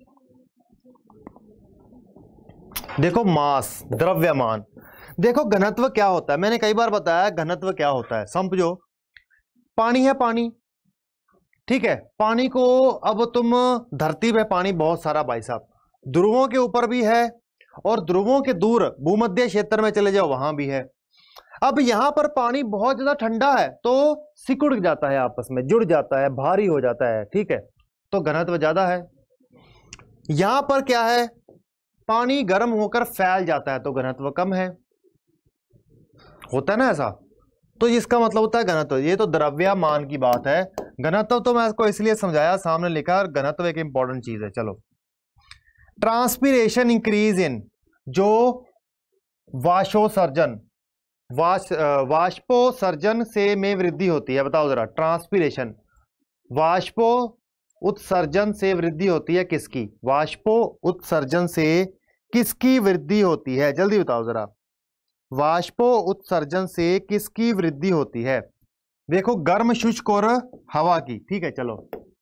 देखो मास, द्रव्यमान। देखो घनत्व क्या होता है, मैंने कई बार बताया घनत्व क्या होता है। समझो पानी है, पानी, ठीक है, पानी को अब तुम धरती पे पानी बहुत सारा भाई साहब, ध्रुवों के ऊपर भी है और ध्रुवों के दूर भूमध्य क्षेत्र में चले जाओ वहां भी है। अब यहां पर पानी बहुत ज्यादा ठंडा है तो सिकुड़ जाता है, आपस में जुड़ जाता है, भारी हो जाता है, ठीक है, तो घनत्व ज्यादा है। यहां पर क्या है, पानी गर्म होकर फैल जाता है तो घनत्व कम है, होता है ना ऐसा, तो इसका मतलब होता है घनत्व। ये तो द्रव्यमान की बात है, घनत्व तो मैं इसको इसलिए समझाया, सामने लिखा, घनत्व एक इंपॉर्टेंट चीज है। चलो ट्रांसपीरेशन इंक्रीज इन, जो वाष्पोत्सर्जन, वाश वाष्पोत्सर्जन से में वृद्धि होती है। बताओ जरा, ट्रांसपीरेशन, वाष्पो उत्सर्जन से वृद्धि होती है किसकी? वाष्पो उत्सर्जन से किसकी वृद्धि होती है? जल्दी बताओ जरा, वाष्पो उत्सर्जन से किसकी वृद्धि होती है? देखो गर्म, शुष्क और हवा की, ठीक है। चलो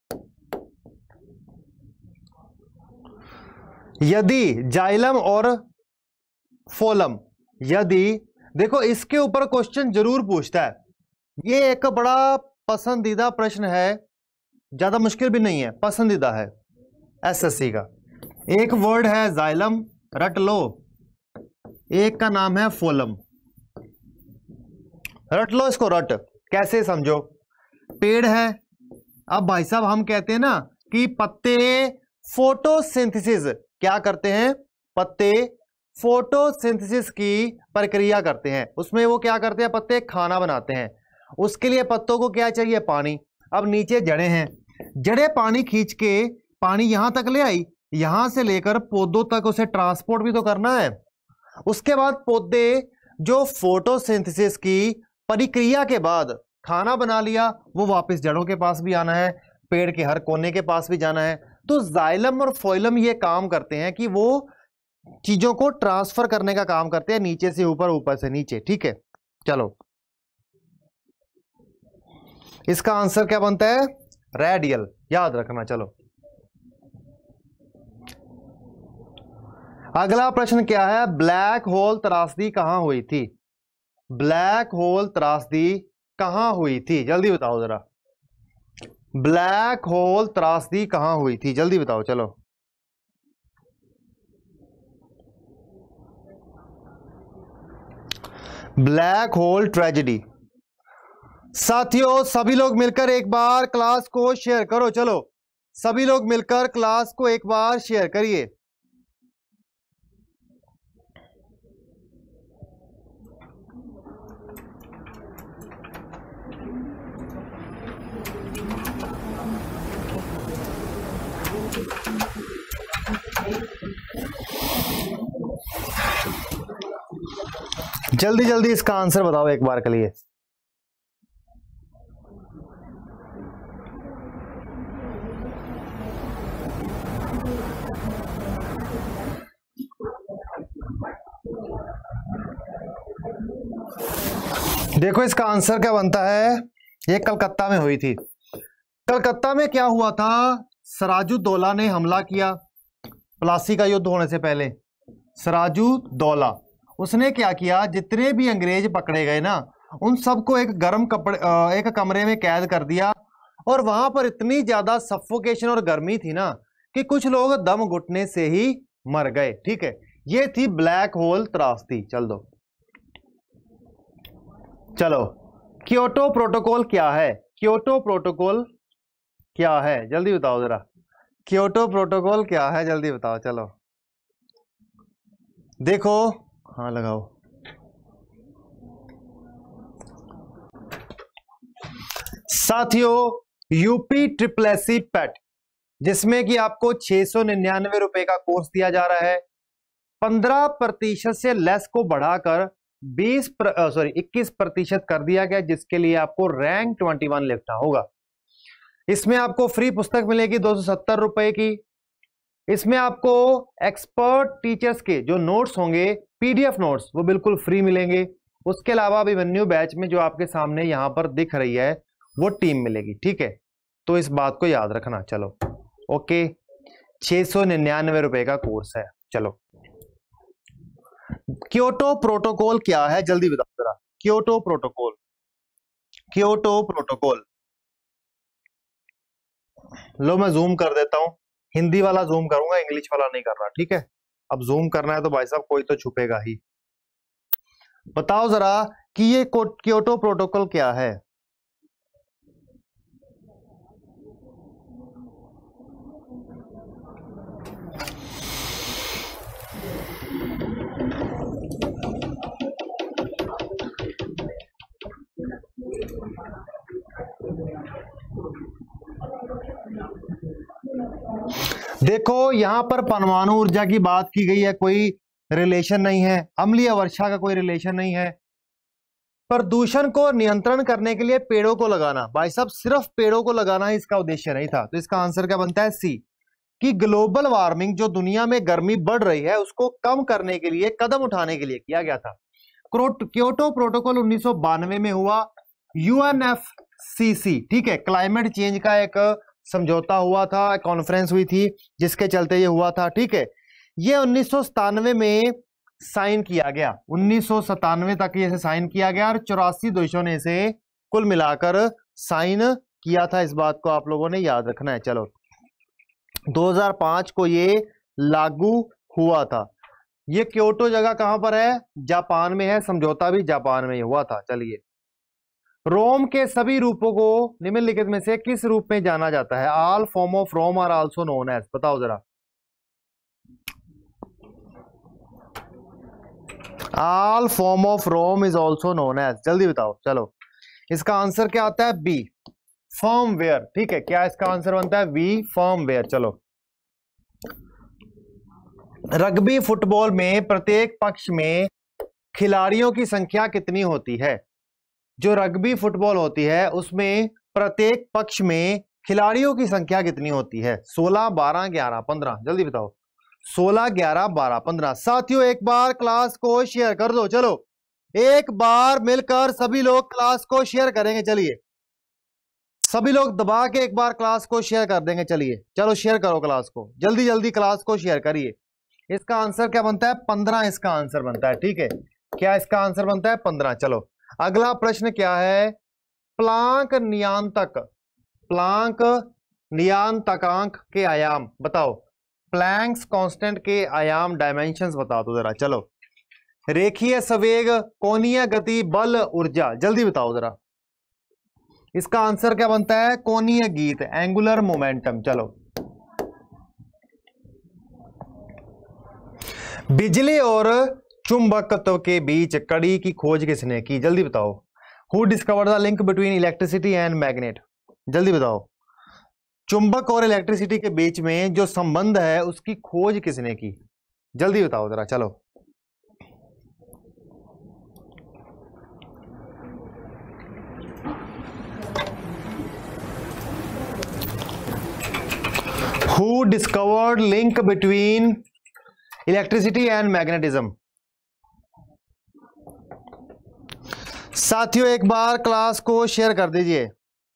यदि जाइलम और फोलम, यदि, देखो इसके ऊपर क्वेश्चन जरूर पूछता है, ये एक बड़ा पसंदीदा प्रश्न है, ज्यादा मुश्किल भी नहीं है, पसंदीदा है एसएससी का। एक वर्ड है जाइलम, रट लो, एक का नाम है फोलम, रट लो इसको, रट। कैसे समझो, पेड़ है, अब भाई साहब हम कहते हैं ना कि पत्ते फोटोसिंथेसिस क्या करते हैं? पत्ते फोटोसिंथेसिस की प्रक्रिया करते हैं, उसमें वो क्या करते हैं? पत्ते खाना बनाते हैं, उसके लिए पत्तों को क्या चाहिए? पानी। अब नीचे जड़ें हैं, जड़ें पानी खींच के पानी यहां तक ले आई, यहां से लेकर पौधों तक उसे ट्रांसपोर्ट भी तो करना है। उसके बाद पौधे जो फोटोसिंथेसिस की प्रक्रिया के बाद खाना बना लिया, वो वापस जड़ों के पास भी आना है, पेड़ के हर कोने के पास भी जाना है। तो जाइलम और फोइलम ये काम करते हैं कि वो चीजों को ट्रांसफर करने का काम करते हैं, नीचे से ऊपर, ऊपर से नीचे, ठीक है। चलो इसका आंसर क्या बनता है? रेडियल, याद रखना। चलो अगला प्रश्न क्या है? ब्लैक होल त्रासदी कहां हुई थी? ब्लैक होल त्रासदी कहां हुई थी? जल्दी बताओ जरा, ब्लैक होल त्रासदी कहां हुई थी? जल्दी बताओ। चलो ब्लैक होल ट्रेजेडी। साथियों सभी लोग मिलकर एक बार क्लास को शेयर करो। चलो सभी लोग मिलकर क्लास को एक बार शेयर करिए। जल्दी जल्दी इसका आंसर बताओ एक बार के लिए। देखो इसका आंसर क्या बनता है, ये कलकत्ता में हुई थी। कलकत्ता में क्या हुआ था, सिराजुद्दौला ने हमला किया प्लासी का युद्ध होने से पहले। सिराजुद्दौला उसने क्या किया, जितने भी अंग्रेज पकड़े गए ना उन सबको एक गर्म कपड़े एक कमरे में कैद कर दिया, और वहां पर इतनी ज्यादा सफोकेशन और गर्मी थी ना कि कुछ लोग दम घुटने से ही मर गए। ठीक है, ये थी ब्लैक होल त्रासदी। चल दो चलो, क्योटो प्रोटोकॉल क्या है, क्योटो प्रोटोकॉल क्या है, जल्दी बताओ जरा, क्योटो प्रोटोकॉल क्या है, जल्दी बताओ। चलो देखो, हाँ लगाओ। साथियों, UP triple S C PET, जिसमें कि आपको छह सौ निन्यानवे रुपए का कोर्स दिया जा रहा है, पंद्रह प्रतिशत से लेस को बढ़ाकर बीस सॉरी इक्कीस प्रतिशत कर दिया गया, जिसके लिए आपको रैंक इक्कीस लिखना होगा। इसमें आपको फ्री पुस्तक मिलेगी दो सौ सत्तर रुपए की। इसमें आपको एक्सपर्ट टीचर्स के जो नोट्स होंगे, पीडीएफ नोट्स, वो बिल्कुल फ्री मिलेंगे। उसके अलावा अभिमन्यु बैच में जो आपके सामने यहां पर दिख रही है वो टीम मिलेगी। ठीक है, तो इस बात को याद रखना। चलो ओके, छह सौ निन्यानवे रुपए का कोर्स है। चलो, क्योटो प्रोटोकॉल क्या है, जल्दी बताओ जरा। क्योटो प्रोटोकॉल, क्योटो प्रोटोकॉल, लो मैं जूम कर देता हूं, हिंदी वाला जूम करूंगा, इंग्लिश वाला नहीं करना। ठीक है, अब जूम करना है तो भाई साहब कोई तो छुपेगा ही। बताओ जरा कि ये क्योटो प्रोटोकॉल क्या है। देखो यहां पर परमाणु ऊर्जा की बात की गई है, कोई रिलेशन नहीं है। अम्लीय वर्षा का कोई रिलेशन नहीं है। प्रदूषण को नियंत्रण करने के लिए पेड़ों को लगाना, भाई साहब सिर्फ पेड़ों को लगाना ही इसका उद्देश्य नहीं था। तो इसका आंसर क्या बनता है, सी, कि ग्लोबल वार्मिंग, जो दुनिया में गर्मी बढ़ रही है, उसको कम करने के लिए कदम उठाने के लिए किया गया था। क्योटो प्रोटोकॉल उन्नीस सौ बानवे में हुआ, यूएनएफसीसी, ठीक है, क्लाइमेट चेंज का एक समझौता हुआ था, कॉन्फ्रेंस हुई थी जिसके चलते ये हुआ था। ठीक है, ये उन्नीस सौ सतानवे में साइन किया गया, उन्नीस सौ सतानवे तक ये साइन किया गया, और चौरासी देशों ने इसे कुल मिलाकर साइन किया था। इस बात को आप लोगों ने याद रखना है। चलो, दो हज़ार पाँच को ये लागू हुआ था। ये क्योटो जगह कहां पर है, जापान में है, समझौता भी जापान में हुआ था। चलिए, रोम के सभी रूपों को निम्नलिखित में से किस रूप में जाना जाता है। All form of ROM are also known as, बताओ जरा। All form of ROM is also known as, जल्दी बताओ। चलो, इसका आंसर क्या आता है, बी, फर्मवेयर। ठीक है, क्या इसका आंसर बनता है, बी, फर्मवेयर। चलो, रग्बी फुटबॉल में प्रत्येक पक्ष में खिलाड़ियों की संख्या कितनी होती है। जो रग्बी फुटबॉल होती है उसमें प्रत्येक पक्ष में खिलाड़ियों की संख्या कितनी होती है, सोलह, बारह, ग्यारह, पंद्रह, जल्दी बताओ। सोलह, ग्यारह, बारह, पंद्रह। साथियों एक बार क्लास को शेयर कर दो। चलो, एक बार मिलकर सभी लोग क्लास को शेयर करेंगे। चलिए, सभी लोग दबा के एक बार क्लास को शेयर कर देंगे। चलिए, चलो शेयर करो क्लास को, जल्दी जल्दी क्लास को शेयर करिए। इसका आंसर क्या बनता है, पंद्रह इसका आंसर बनता है। ठीक है, क्या इसका आंसर बनता है, पंद्रह। चलो, अगला प्रश्न क्या है, प्लांक नियंत्रक, प्लांक नियंत्रकांक के आयाम बताओ। प्लैंक्स कांस्टेंट के आयाम, डायमेंशंस बता दो जरा। चलो, रेखीय संवेग, कोणीय गति, बल, ऊर्जा, जल्दी बताओ जरा। इसका आंसर क्या बनता है, कोणीय गीत, एंगुलर मोमेंटम। चलो, बिजली और चुंबकत्व के बीच कड़ी की खोज किसने की, जल्दी बताओ। Who discovered the link between electricity and magnet, जल्दी बताओ। चुंबक और इलेक्ट्रिसिटी के बीच में जो संबंध है उसकी खोज किसने की, जल्दी बताओ जरा। चलो, who discovered link between electricity and magnetism. साथियों एक बार क्लास को शेयर कर दीजिए।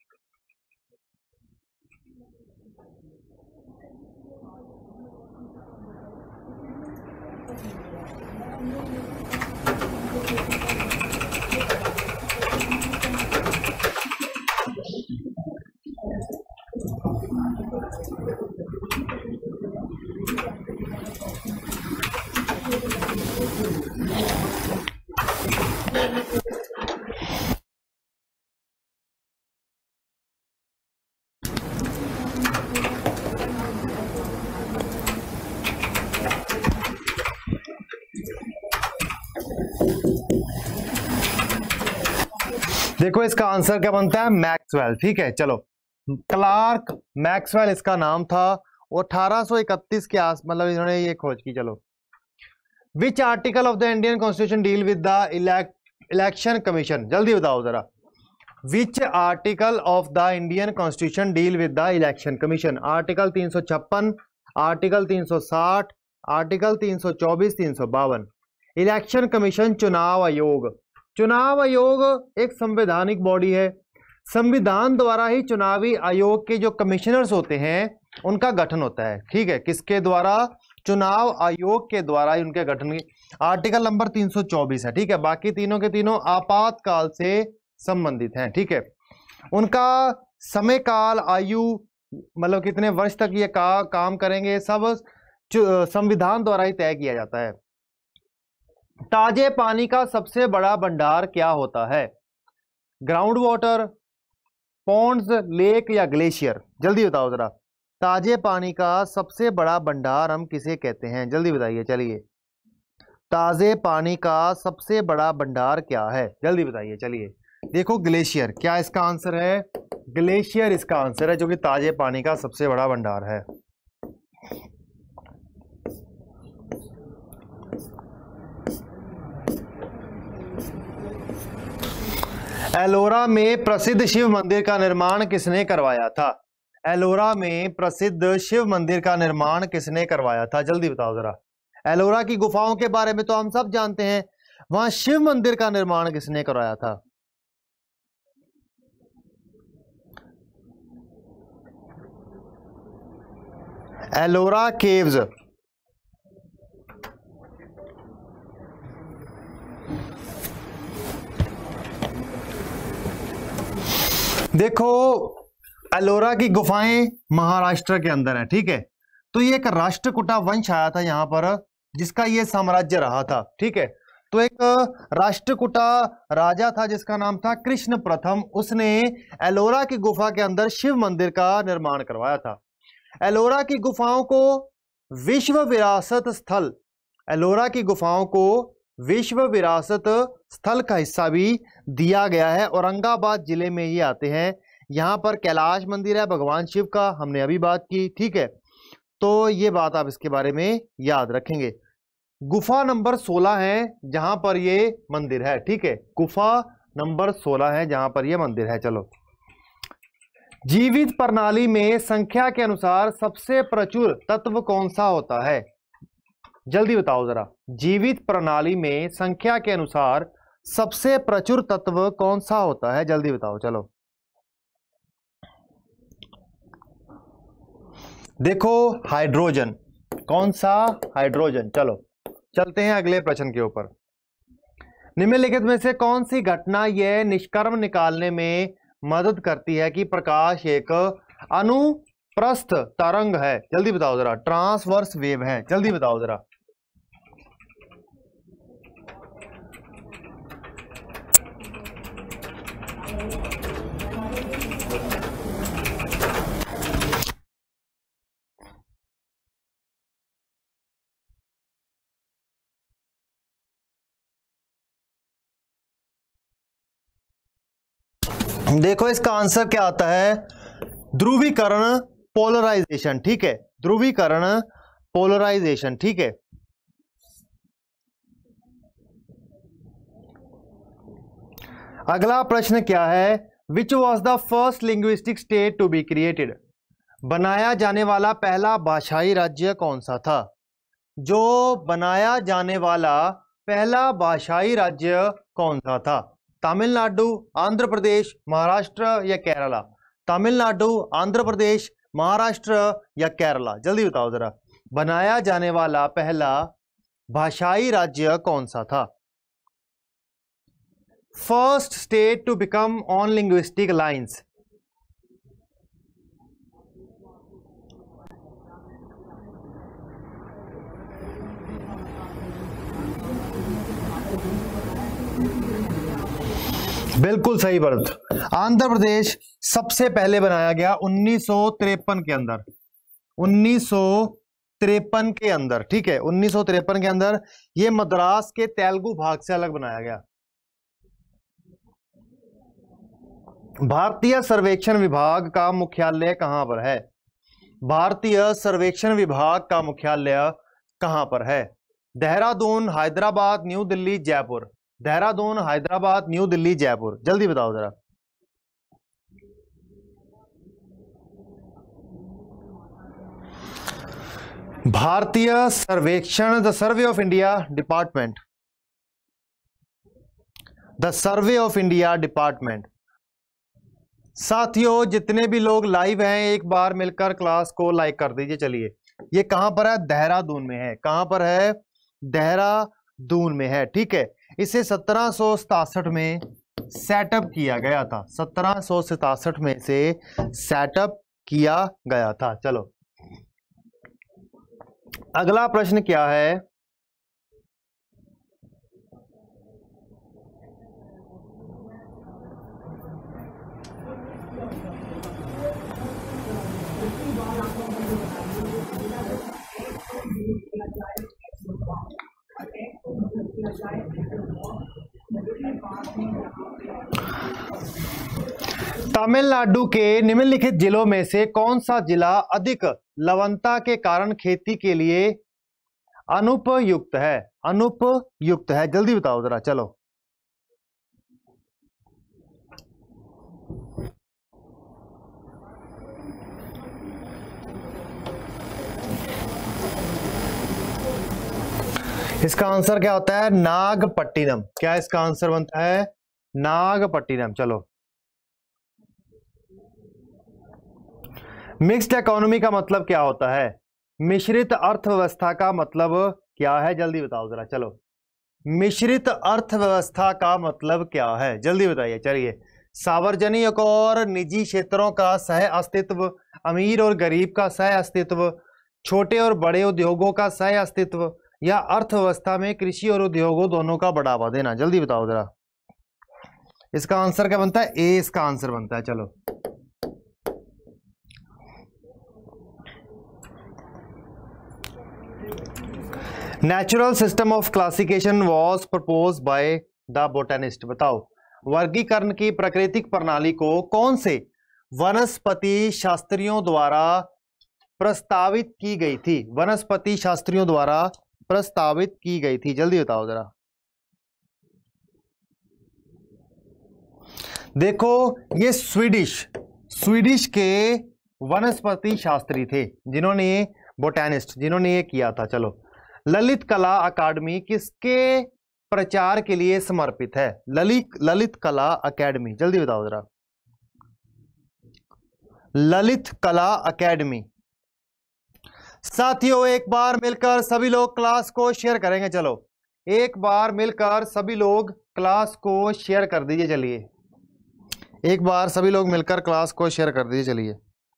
देखो इसका आंसर क्या बनता है, मैक्सवेल। ठीक है, चलो क्लार्क मैक्सवेल इसका नाम था और अठारह सौ इकतीस के आस मतलब इन्होंने ये खोज की। चलो, which article of the Indian constitution deal with the election commission, जल्दी बताओ जरा। Which article of the Indian constitution deal with the election commission. Article तीन सौ छप्पन, आर्टिकल तीन सौ साठ, आर्टिकल तीन सौ चौबीस, तीन सौ बावन। इलेक्शन कमीशन चुनाव आयोग। चुनाव आयोग एक संवैधानिक बॉडी है, संविधान द्वारा ही चुनावी आयोग के जो कमिश्नर्स होते हैं उनका गठन होता है। ठीक है, किसके द्वारा, चुनाव आयोग के द्वारा ही उनके गठन की। आर्टिकल नंबर तीन सौ चौबीस है। ठीक है, बाकी तीनों के तीनों आपातकाल से संबंधित हैं। ठीक है, उनका समय काल, आयु, मतलब कितने वर्ष तक ये का, काम करेंगे, सब संविधान द्वारा ही तय किया जाता है। ताजे पानी का सबसे बड़ा भंडार क्या होता है, ग्राउंड वाटर, पॉन्ड्स, लेक या ग्लेशियर, जल्दी बताओ जरा। ताजे पानी का सबसे बड़ा भंडार हम किसे कहते हैं, जल्दी बताइए। चलिए, ताजे पानी का सबसे बड़ा भंडार क्या है, जल्दी बताइए। चलिए देखो, ग्लेशियर। क्या इसका आंसर है, ग्लेशियर इसका आंसर है, जो कि ताजे पानी का सबसे बड़ा भंडार है। एलोरा में प्रसिद्ध शिव मंदिर का निर्माण किसने करवाया था। एलोरा में प्रसिद्ध शिव मंदिर का निर्माण किसने करवाया था, जल्दी बताओ जरा। एलोरा की गुफाओं के बारे में तो हम सब जानते हैं, वहां शिव मंदिर का निर्माण किसने करवाया था। एलोरा केव्स। देखो, एलोरा की गुफाएं महाराष्ट्र के अंदर है। ठीक है, तो ये एक राष्ट्रकूटा वंश आया था यहाँ पर, जिसका ये साम्राज्य रहा था। ठीक है, तो एक राष्ट्रकूटा राजा था जिसका नाम था कृष्ण प्रथम। उसने एलोरा की गुफा के अंदर शिव मंदिर का निर्माण करवाया था। एलोरा की गुफाओं को विश्व विरासत स्थल, एलोरा की गुफाओं को विश्व विरासत स्थल का हिस्सा भी दिया गया है। औरंगाबाद जिले में ये आते हैं। यहाँ पर कैलाश मंदिर है भगवान शिव का, हमने अभी बात की। ठीक है, तो ये बात आप इसके बारे में याद रखेंगे। गुफा नंबर सोलह है जहां पर ये मंदिर है। ठीक है, गुफा नंबर सोलह है जहां पर ये मंदिर है। चलो, जीवित प्रणाली में संख्या के अनुसार सबसे प्रचुर तत्व कौन सा होता है, जल्दी बताओ जरा। जीवित प्रणाली में संख्या के अनुसार सबसे प्रचुर तत्व कौन सा होता है, जल्दी बताओ। चलो देखो, हाइड्रोजन। कौन सा, हाइड्रोजन। चलो चलते हैं अगले प्रश्न के ऊपर। निम्नलिखित में से कौन सी घटना यह निष्कर्म निकालने में मदद करती है कि प्रकाश एक अनुप्रस्थ तरंग है, जल्दी बताओ जरा। ट्रांसवर्स वेव है, जल्दी बताओ जरा। देखो इसका आंसर क्या आता है, ध्रुवीकरण, पोलराइजेशन। ठीक है, ध्रुवीकरण, पोलराइजेशन। ठीक है, अगला प्रश्न क्या है, which was the first linguistic state to be created. बनाया जाने वाला पहला भाषाई राज्य कौन सा था? जो बनाया जाने वाला पहला भाषाई राज्य कौन सा था? तमिलनाडु, आंध्र प्रदेश, महाराष्ट्र या केरला? तमिलनाडु, आंध्र प्रदेश, महाराष्ट्र या केरला? जल्दी बताओ जरा, बनाया जाने वाला पहला भाषाई राज्य कौन सा था? First state to become on linguistic lines? बिल्कुल सही बात, आंध्र प्रदेश सबसे पहले बनाया गया उन्नीस सौ तिरपन के अंदर, उन्नीस सौ तिरपन के अंदर, ठीक है, उन्नीस सौ तिरपन के अंदर ये मद्रास के तेलुगु भाग से अलग बनाया गया। भारतीय सर्वेक्षण विभाग का मुख्यालय कहां पर है? भारतीय सर्वेक्षण विभाग का मुख्यालय कहां पर है? देहरादून, हैदराबाद, न्यू दिल्ली, जयपुर? देहरादून, हैदराबाद, न्यू दिल्ली, जयपुर? जल्दी बताओ जरा। भारतीय सर्वेक्षण, the Survey of India department, the Survey of India department. साथियों, जितने भी लोग लाइव हैं एक बार मिलकर क्लास को लाइक कर दीजिए। चलिए, ये कहां पर है? देहरादून में है। कहां पर है? देहरादून में है, ठीक है। इसे सत्रह सौ सतासठ में सेटअप किया गया था, सत्रह सौ सतासठ में से सेटअप किया गया था। चलो, अगला प्रश्न क्या है? तमिलनाडु के निम्नलिखित जिलों में से कौन सा जिला अधिक लवणता के कारण खेती के लिए अनुपयुक्त है? अनुपयुक्त है, जल्दी बताओ जरा। चलो, इसका आंसर क्या होता है? नागपट्टिनम। क्या इसका आंसर बनता है? नागपट्टिनम। चलो, मिक्स्ड इकोनॉमी का मतलब क्या होता है? मिश्रित अर्थव्यवस्था का मतलब क्या है? जल्दी बताओ जरा। चलो, मिश्रित अर्थव्यवस्था का मतलब क्या है? जल्दी बताइए। चलिए, सार्वजनिक और निजी क्षेत्रों का सह अस्तित्व, अमीर और गरीब का सह अस्तित्व, छोटे और बड़े उद्योगों का सह अस्तित्व, या अर्थव्यवस्था में कृषि और उद्योगों दोनों का बढ़ावा देना? जल्दी बताओ जरा। इसका आंसर क्या बनता है? ए इसका आंसर बनता है। चलो, natural system of classification was propose by the botanist. बताओ, वर्गीकरण की प्राकृतिक प्रणाली को कौन से वनस्पति शास्त्रियों द्वारा प्रस्तावित की गई थी? वनस्पति शास्त्रियों द्वारा प्रस्तावित की गई थी? जल्दी बताओ जरा। देखो, ये स्वीडिश स्वीडिश के वनस्पति शास्त्री थे जिन्होंने, बोटेनिस्ट, जिन्होंने ये किया था। चलो, ललित कला अकादमी किसके प्रचार के लिए समर्पित है? ललित ललित कला अकादमी? जल्दी बताओ जरा। ललित कला अकादमी। साथियों, एक बार मिलकर सभी लोग क्लास को शेयर करेंगे। चलो, एक बार मिलकर सभी लोग क्लास को शेयर कर दीजिए। चलिए, एक बार सभी लोग मिलकर क्लास को शेयर कर दीजिए। चलिए,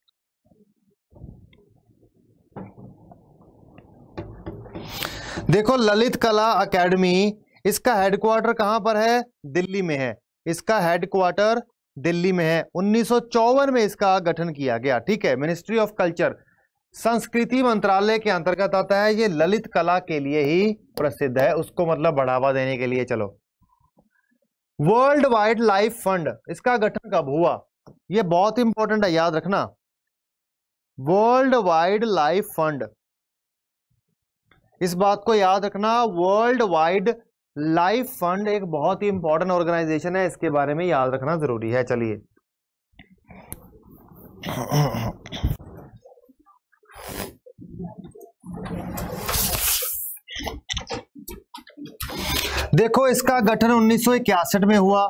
देखो, ललित कला अकेडमी, इसका हेडक्वार्टर कहां पर है? दिल्ली में है। इसका हेडक्वार्टर दिल्ली में है। उन्नीस सौ चौवन में इसका गठन किया गया, ठीक है। मिनिस्ट्री ऑफ कल्चर, संस्कृति मंत्रालय के अंतर्गत आता है। ये ललित कला के लिए ही प्रसिद्ध है, उसको मतलब बढ़ावा देने के लिए। चलो, वर्ल्ड वाइड लाइफ फंड, इसका गठन कब हुआ? ये बहुत इंपॉर्टेंट है, याद रखना। वर्ल्ड वाइड लाइफ फंड, इस बात को याद रखना। वर्ल्ड वाइड लाइफ फंड एक बहुत ही इंपॉर्टेंट ऑर्गेनाइजेशन है, इसके बारे में याद रखना जरूरी है। चलिए, देखो इसका गठन उन्नीस सौ इक्यासठ में हुआ।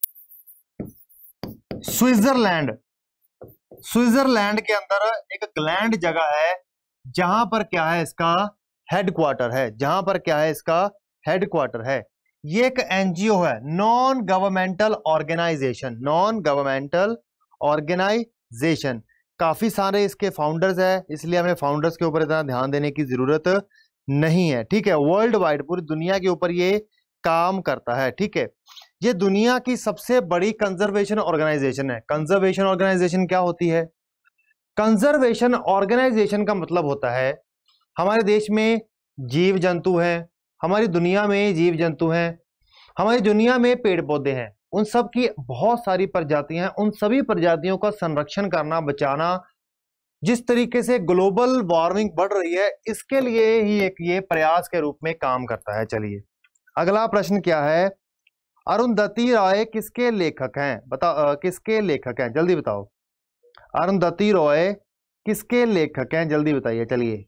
स्विट्जरलैंड, स्विट्जरलैंड के अंदर एक ग्लैंड जगह है जहां पर क्या है इसका हेडक्वार्टर है, जहां पर क्या है इसका हेडक्वार्टर है। ये एक एनजीओ है, non governmental organisation, non governmental organisation. काफी सारे इसके फाउंडर्स है, इसलिए हमें फाउंडर्स के ऊपर इतना ध्यान देने की जरूरत नहीं है, ठीक है। वर्ल्ड वाइड पूरी दुनिया के ऊपर ये काम करता है, ठीक है। ये दुनिया की सबसे बड़ी कंजर्वेशन ऑर्गेनाइजेशन है। कंजर्वेशन ऑर्गेनाइजेशन क्या होती है? कंजर्वेशन ऑर्गेनाइजेशन का मतलब होता है हमारे देश में जीव जंतु हैं, हमारी दुनिया में जीव जंतु हैं, हमारी दुनिया में पेड़ पौधे हैं, उन सब की बहुत सारी प्रजातियां हैं। उन सभी प्रजातियों का संरक्षण करना, बचाना, जिस तरीके से ग्लोबल वार्मिंग बढ़ रही है, इसके लिए ही एक ये प्रयास के रूप में काम करता है। चलिए अगला प्रश्न क्या है? अरुंधति रॉय किसके लेखक हैं? बताओ, किसके लेखक हैं, जल्दी बताओ। अरुंधति रॉय किसके लेखक हैं, जल्दी बताइए। चलिए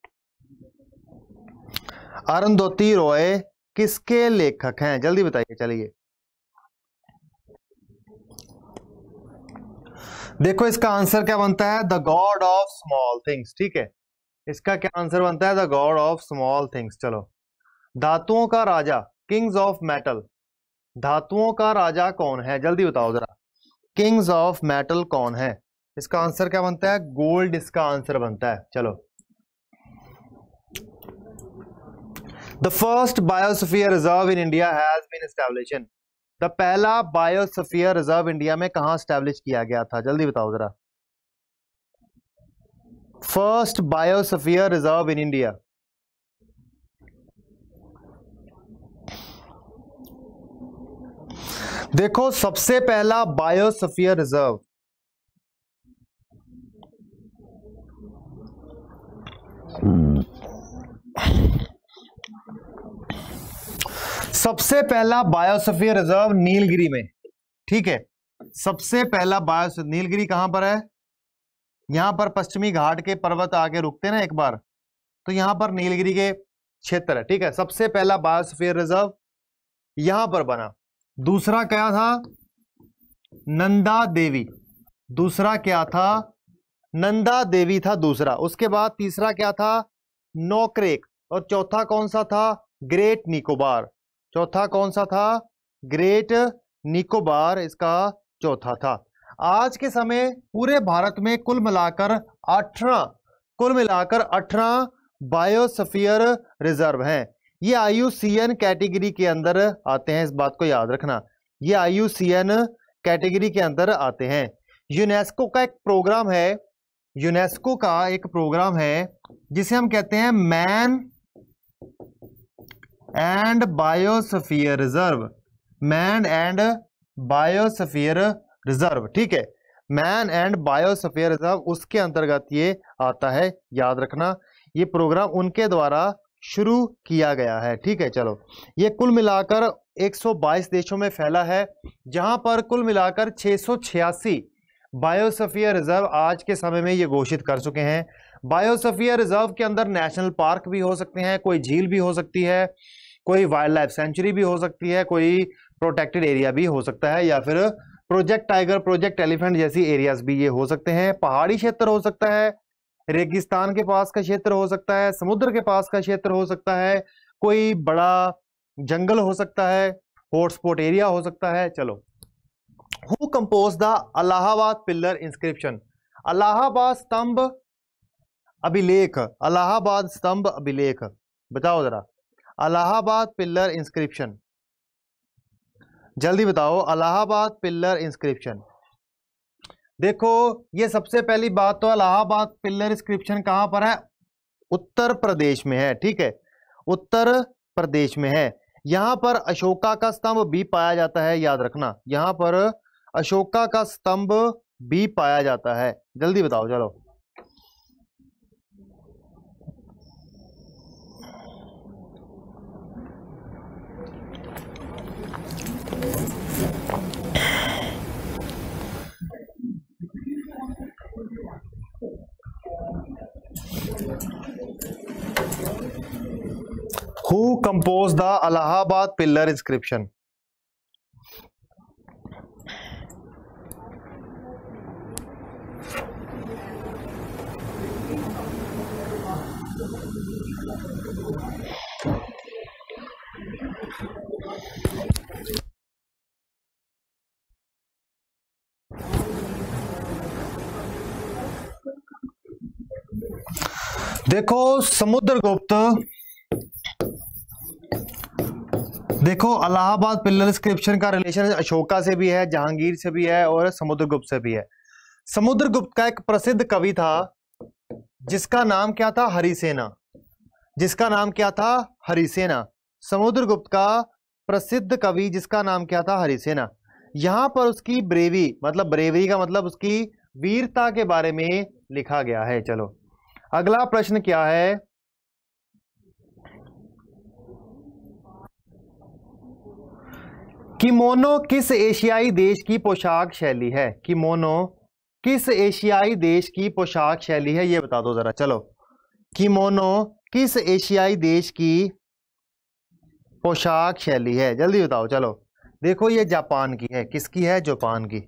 अरुंधति रॉय किसके लेखक हैं, जल्दी बताइए। चलिए देखो इसका आंसर क्या बनता है? The God of Small Things, ठीक है। इसका क्या आंसर बनता है? The God of Small Things. चलो, धातुओं का राजा, किंग्स ऑफ मेटल, धातुओं का राजा कौन है, जल्दी बताओ जरा। किंग्स ऑफ मेटल कौन है? इसका आंसर क्या बनता है? गोल्ड इसका आंसर बनता है। चलो, the first biosphere reserve in India has been established. The पहला बायोस्फीयर रिजर्व इंडिया में कहां एस्टैब्लिश किया गया था, जल्दी बताओ जरा। First biosphere reserve in India, देखो सबसे पहला बायोस्फीयर रिजर्व सबसे पहला बायोस्फीयर रिजर्व नीलगिरी में, ठीक है। सबसे पहला बायो नीलगिरी कहां पर है? यहां पर पश्चिमी घाट के पर्वत आके रुकते ना एक बार, तो यहां पर नीलगिरी के क्षेत्र है, ठीक है। सबसे पहला बायोस्फीयर रिजर्व यहां पर बना। दूसरा क्या था? नंदा देवी, दूसरा क्या था? नंदा देवी था दूसरा। उसके बाद तीसरा क्या था? नोकरेक। और चौथा कौन सा था? ग्रेट निकोबार। चौथा कौन सा था? ग्रेट निकोबार इसका चौथा था। आज के समय पूरे भारत में कुल मिलाकर अठारह कुल मिलाकर अठारह बायोस्फीयर रिजर्व हैं। ये I U C N category के अंदर आते हैं, इस बात को याद रखना। ये I U C N category के अंदर आते हैं। यूनेस्को का एक प्रोग्राम है, यूनेस्को का एक प्रोग्राम है जिसे हम कहते हैं man and biosphere reserve, man and biosphere reserve, ठीक है। मैन एंड बायोस्फीयर रिजर्व उसके अंतर्गत ये आता है, याद रखना। ये प्रोग्राम उनके द्वारा शुरू किया गया है, ठीक है। चलो, ये कुल मिलाकर एक सौ बाईस देशों में फैला है, जहां पर कुल मिलाकर छह सौ छियासी बायोस्फीयर रिजर्व आज के समय में ये घोषित कर चुके हैं। बायोस्फीयर रिजर्व के अंदर नेशनल पार्क भी हो सकते हैं, कोई झील भी हो सकती है, कोई वाइल्ड लाइफ सेंचुरी भी हो सकती है, कोई प्रोटेक्टेड एरिया भी हो सकता है, या फिर प्रोजेक्ट टाइगर, प्रोजेक्ट एलिफेंट जैसी एरियाज भी ये हो सकते हैं। पहाड़ी क्षेत्र हो सकता है, रेगिस्तान के पास का क्षेत्र हो सकता है, समुद्र के पास का क्षेत्र हो सकता है, कोई बड़ा जंगल हो सकता है, हॉटस्पॉट एरिया हो सकता है। चलो, who compose the Allahabad pillar inscription? Allahabad स्तंभ अभिलेख, अलाहाबाद स्तंभ अभिलेख, बताओ जरा। अलाहाबाद पिलर इंस्क्रिप्शन, जल्दी बताओ। अलाहाबाद पिलर इंस्क्रिप्शन, देखो ये सबसे पहली बात तो इलाहाबाद पिलर इंस्क्रिप्शन कहां पर है? उत्तर प्रदेश में है, ठीक है, उत्तर प्रदेश में है। यहां पर अशोका का स्तंभ भी पाया जाता है, याद रखना। यहां पर अशोका का स्तंभ भी पाया जाता है, जल्दी बताओ। चलो, compose the Allahabad pillar inscription? देखो समुद्रगुप्त, देखो इलाहाबाद पिलर इंस्क्रिप्शन का रिलेशन अशोका से भी है, जहांगीर से भी है और समुद्रगुप्त से भी है। समुद्रगुप्त का एक प्रसिद्ध कवि था जिसका नाम क्या था? हरिसेना। जिसका नाम क्या था? हरिसेना। समुद्रगुप्त का प्रसिद्ध कवि जिसका नाम क्या था? हरिसेना। यहां पर उसकी ब्रेवी, मतलब ब्रेवरी का मतलब उसकी वीरता के बारे में लिखा गया है। चलो अगला प्रश्न क्या है? किमोनो किस एशियाई देश की पोशाक शैली है? किमोनो किस एशियाई देश की पोशाक शैली है, ये बता दो जरा। चलो किमोनो किस एशियाई देश की पोशाक शैली है, जल्दी बताओ। चलो देखो ये जापान की है। किसकी है? जापान की।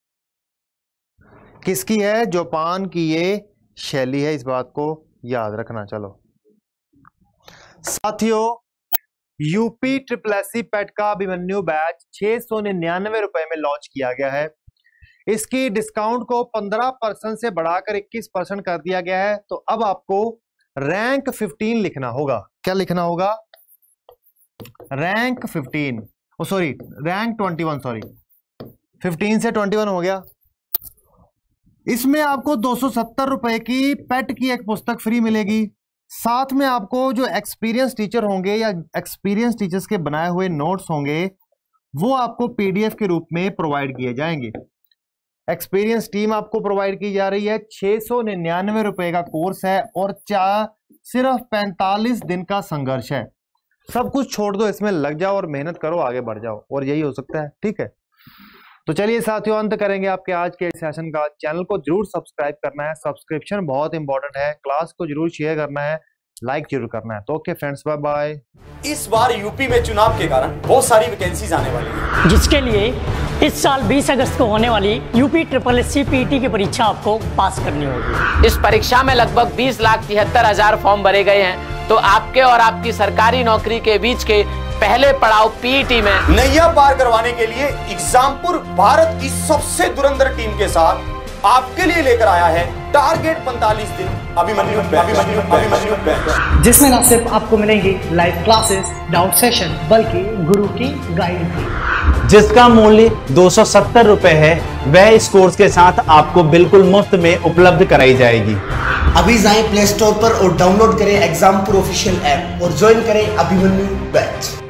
किसकी है? जापान की ये शैली है, इस बात को याद रखना। चलो साथियों, UP triple S C PET का अभिमन्यु बैच छह सौ निन्यानवे रुपए में लॉन्च किया गया है। इसकी डिस्काउंट को पंद्रह परसेंट से बढ़ाकर इक्कीस परसेंट कर दिया गया है। तो अब आपको रैंक पंद्रह लिखना होगा। क्या लिखना होगा? रैंक पंद्रह, ओ सॉरी रैंक इक्कीस, सॉरी पंद्रह से इक्कीस हो गया। इसमें आपको दो सौ सत्तर रुपए की पेट की एक पुस्तक फ्री मिलेगी। साथ में आपको जो एक्सपीरियंस टीचर होंगे या एक्सपीरियंस टीचर्स के बनाए हुए नोट्स होंगे वो आपको पीडीएफ के रूप में प्रोवाइड किए जाएंगे। एक्सपीरियंस टीम आपको प्रोवाइड की जा रही है। छह सौ निन्यानवे रुपए का कोर्स है और चार सिर्फ पैंतालीस दिन का संघर्ष है। सब कुछ छोड़ दो, इसमें लग जाओ और मेहनत करो, आगे बढ़ जाओ, और यही हो सकता है। ठीक है, तो चलिए साथियों, अंत करेंगे आपके आज के सेशन का। चैनल को जरूर सब्सक्राइब करना है, सब्सक्रिप्शन बहुत इंपॉर्टेंट है। क्लास को जरूर शेयर करना है, लाइक जरूर करना है। तो ओके फ्रेंड्स, बाय बाय। इस बार यूपी में चुनाव के कारण बहुत सारी वैकेंसीज आने वाली हैं, जिसके लिए इस साल बीस अगस्त को होने वाली UP triple S C PET की परीक्षा आपको पास करनी होगी। इस परीक्षा में लगभग बीस लाख तिहत्तर हजार फॉर्म भरे गए हैं। तो आपके और आपकी सरकारी नौकरी के बीच के पहले पड़ाव पीईटी में नैया पार करवाने के लिए एग्जामपुर भारत की सबसे धुरंधर टीम के साथ आपके लिए लेकर आया है टारगेट पैंतालीस दिन अभिमन्यु अभिमन्यु अभिमन्यु बैच, जिसमें न सिर्फ आपको मिलेंगी लाइव क्लासेस, डाउट सेशन, बल्कि गुरु की गाइड भी, जिसका मूल्य दो सौ सत्तर रुपए है। वह इस कोर्स के साथ आपको बिल्कुल मुफ्त में उपलब्ध कराई जाएगी। अभी जाएं प्ले स्टोर पर और डाउनलोड करें एग्जामपुर ऑफिशियल ऐप और ज्वाइन करें अभिमन्यु बैच।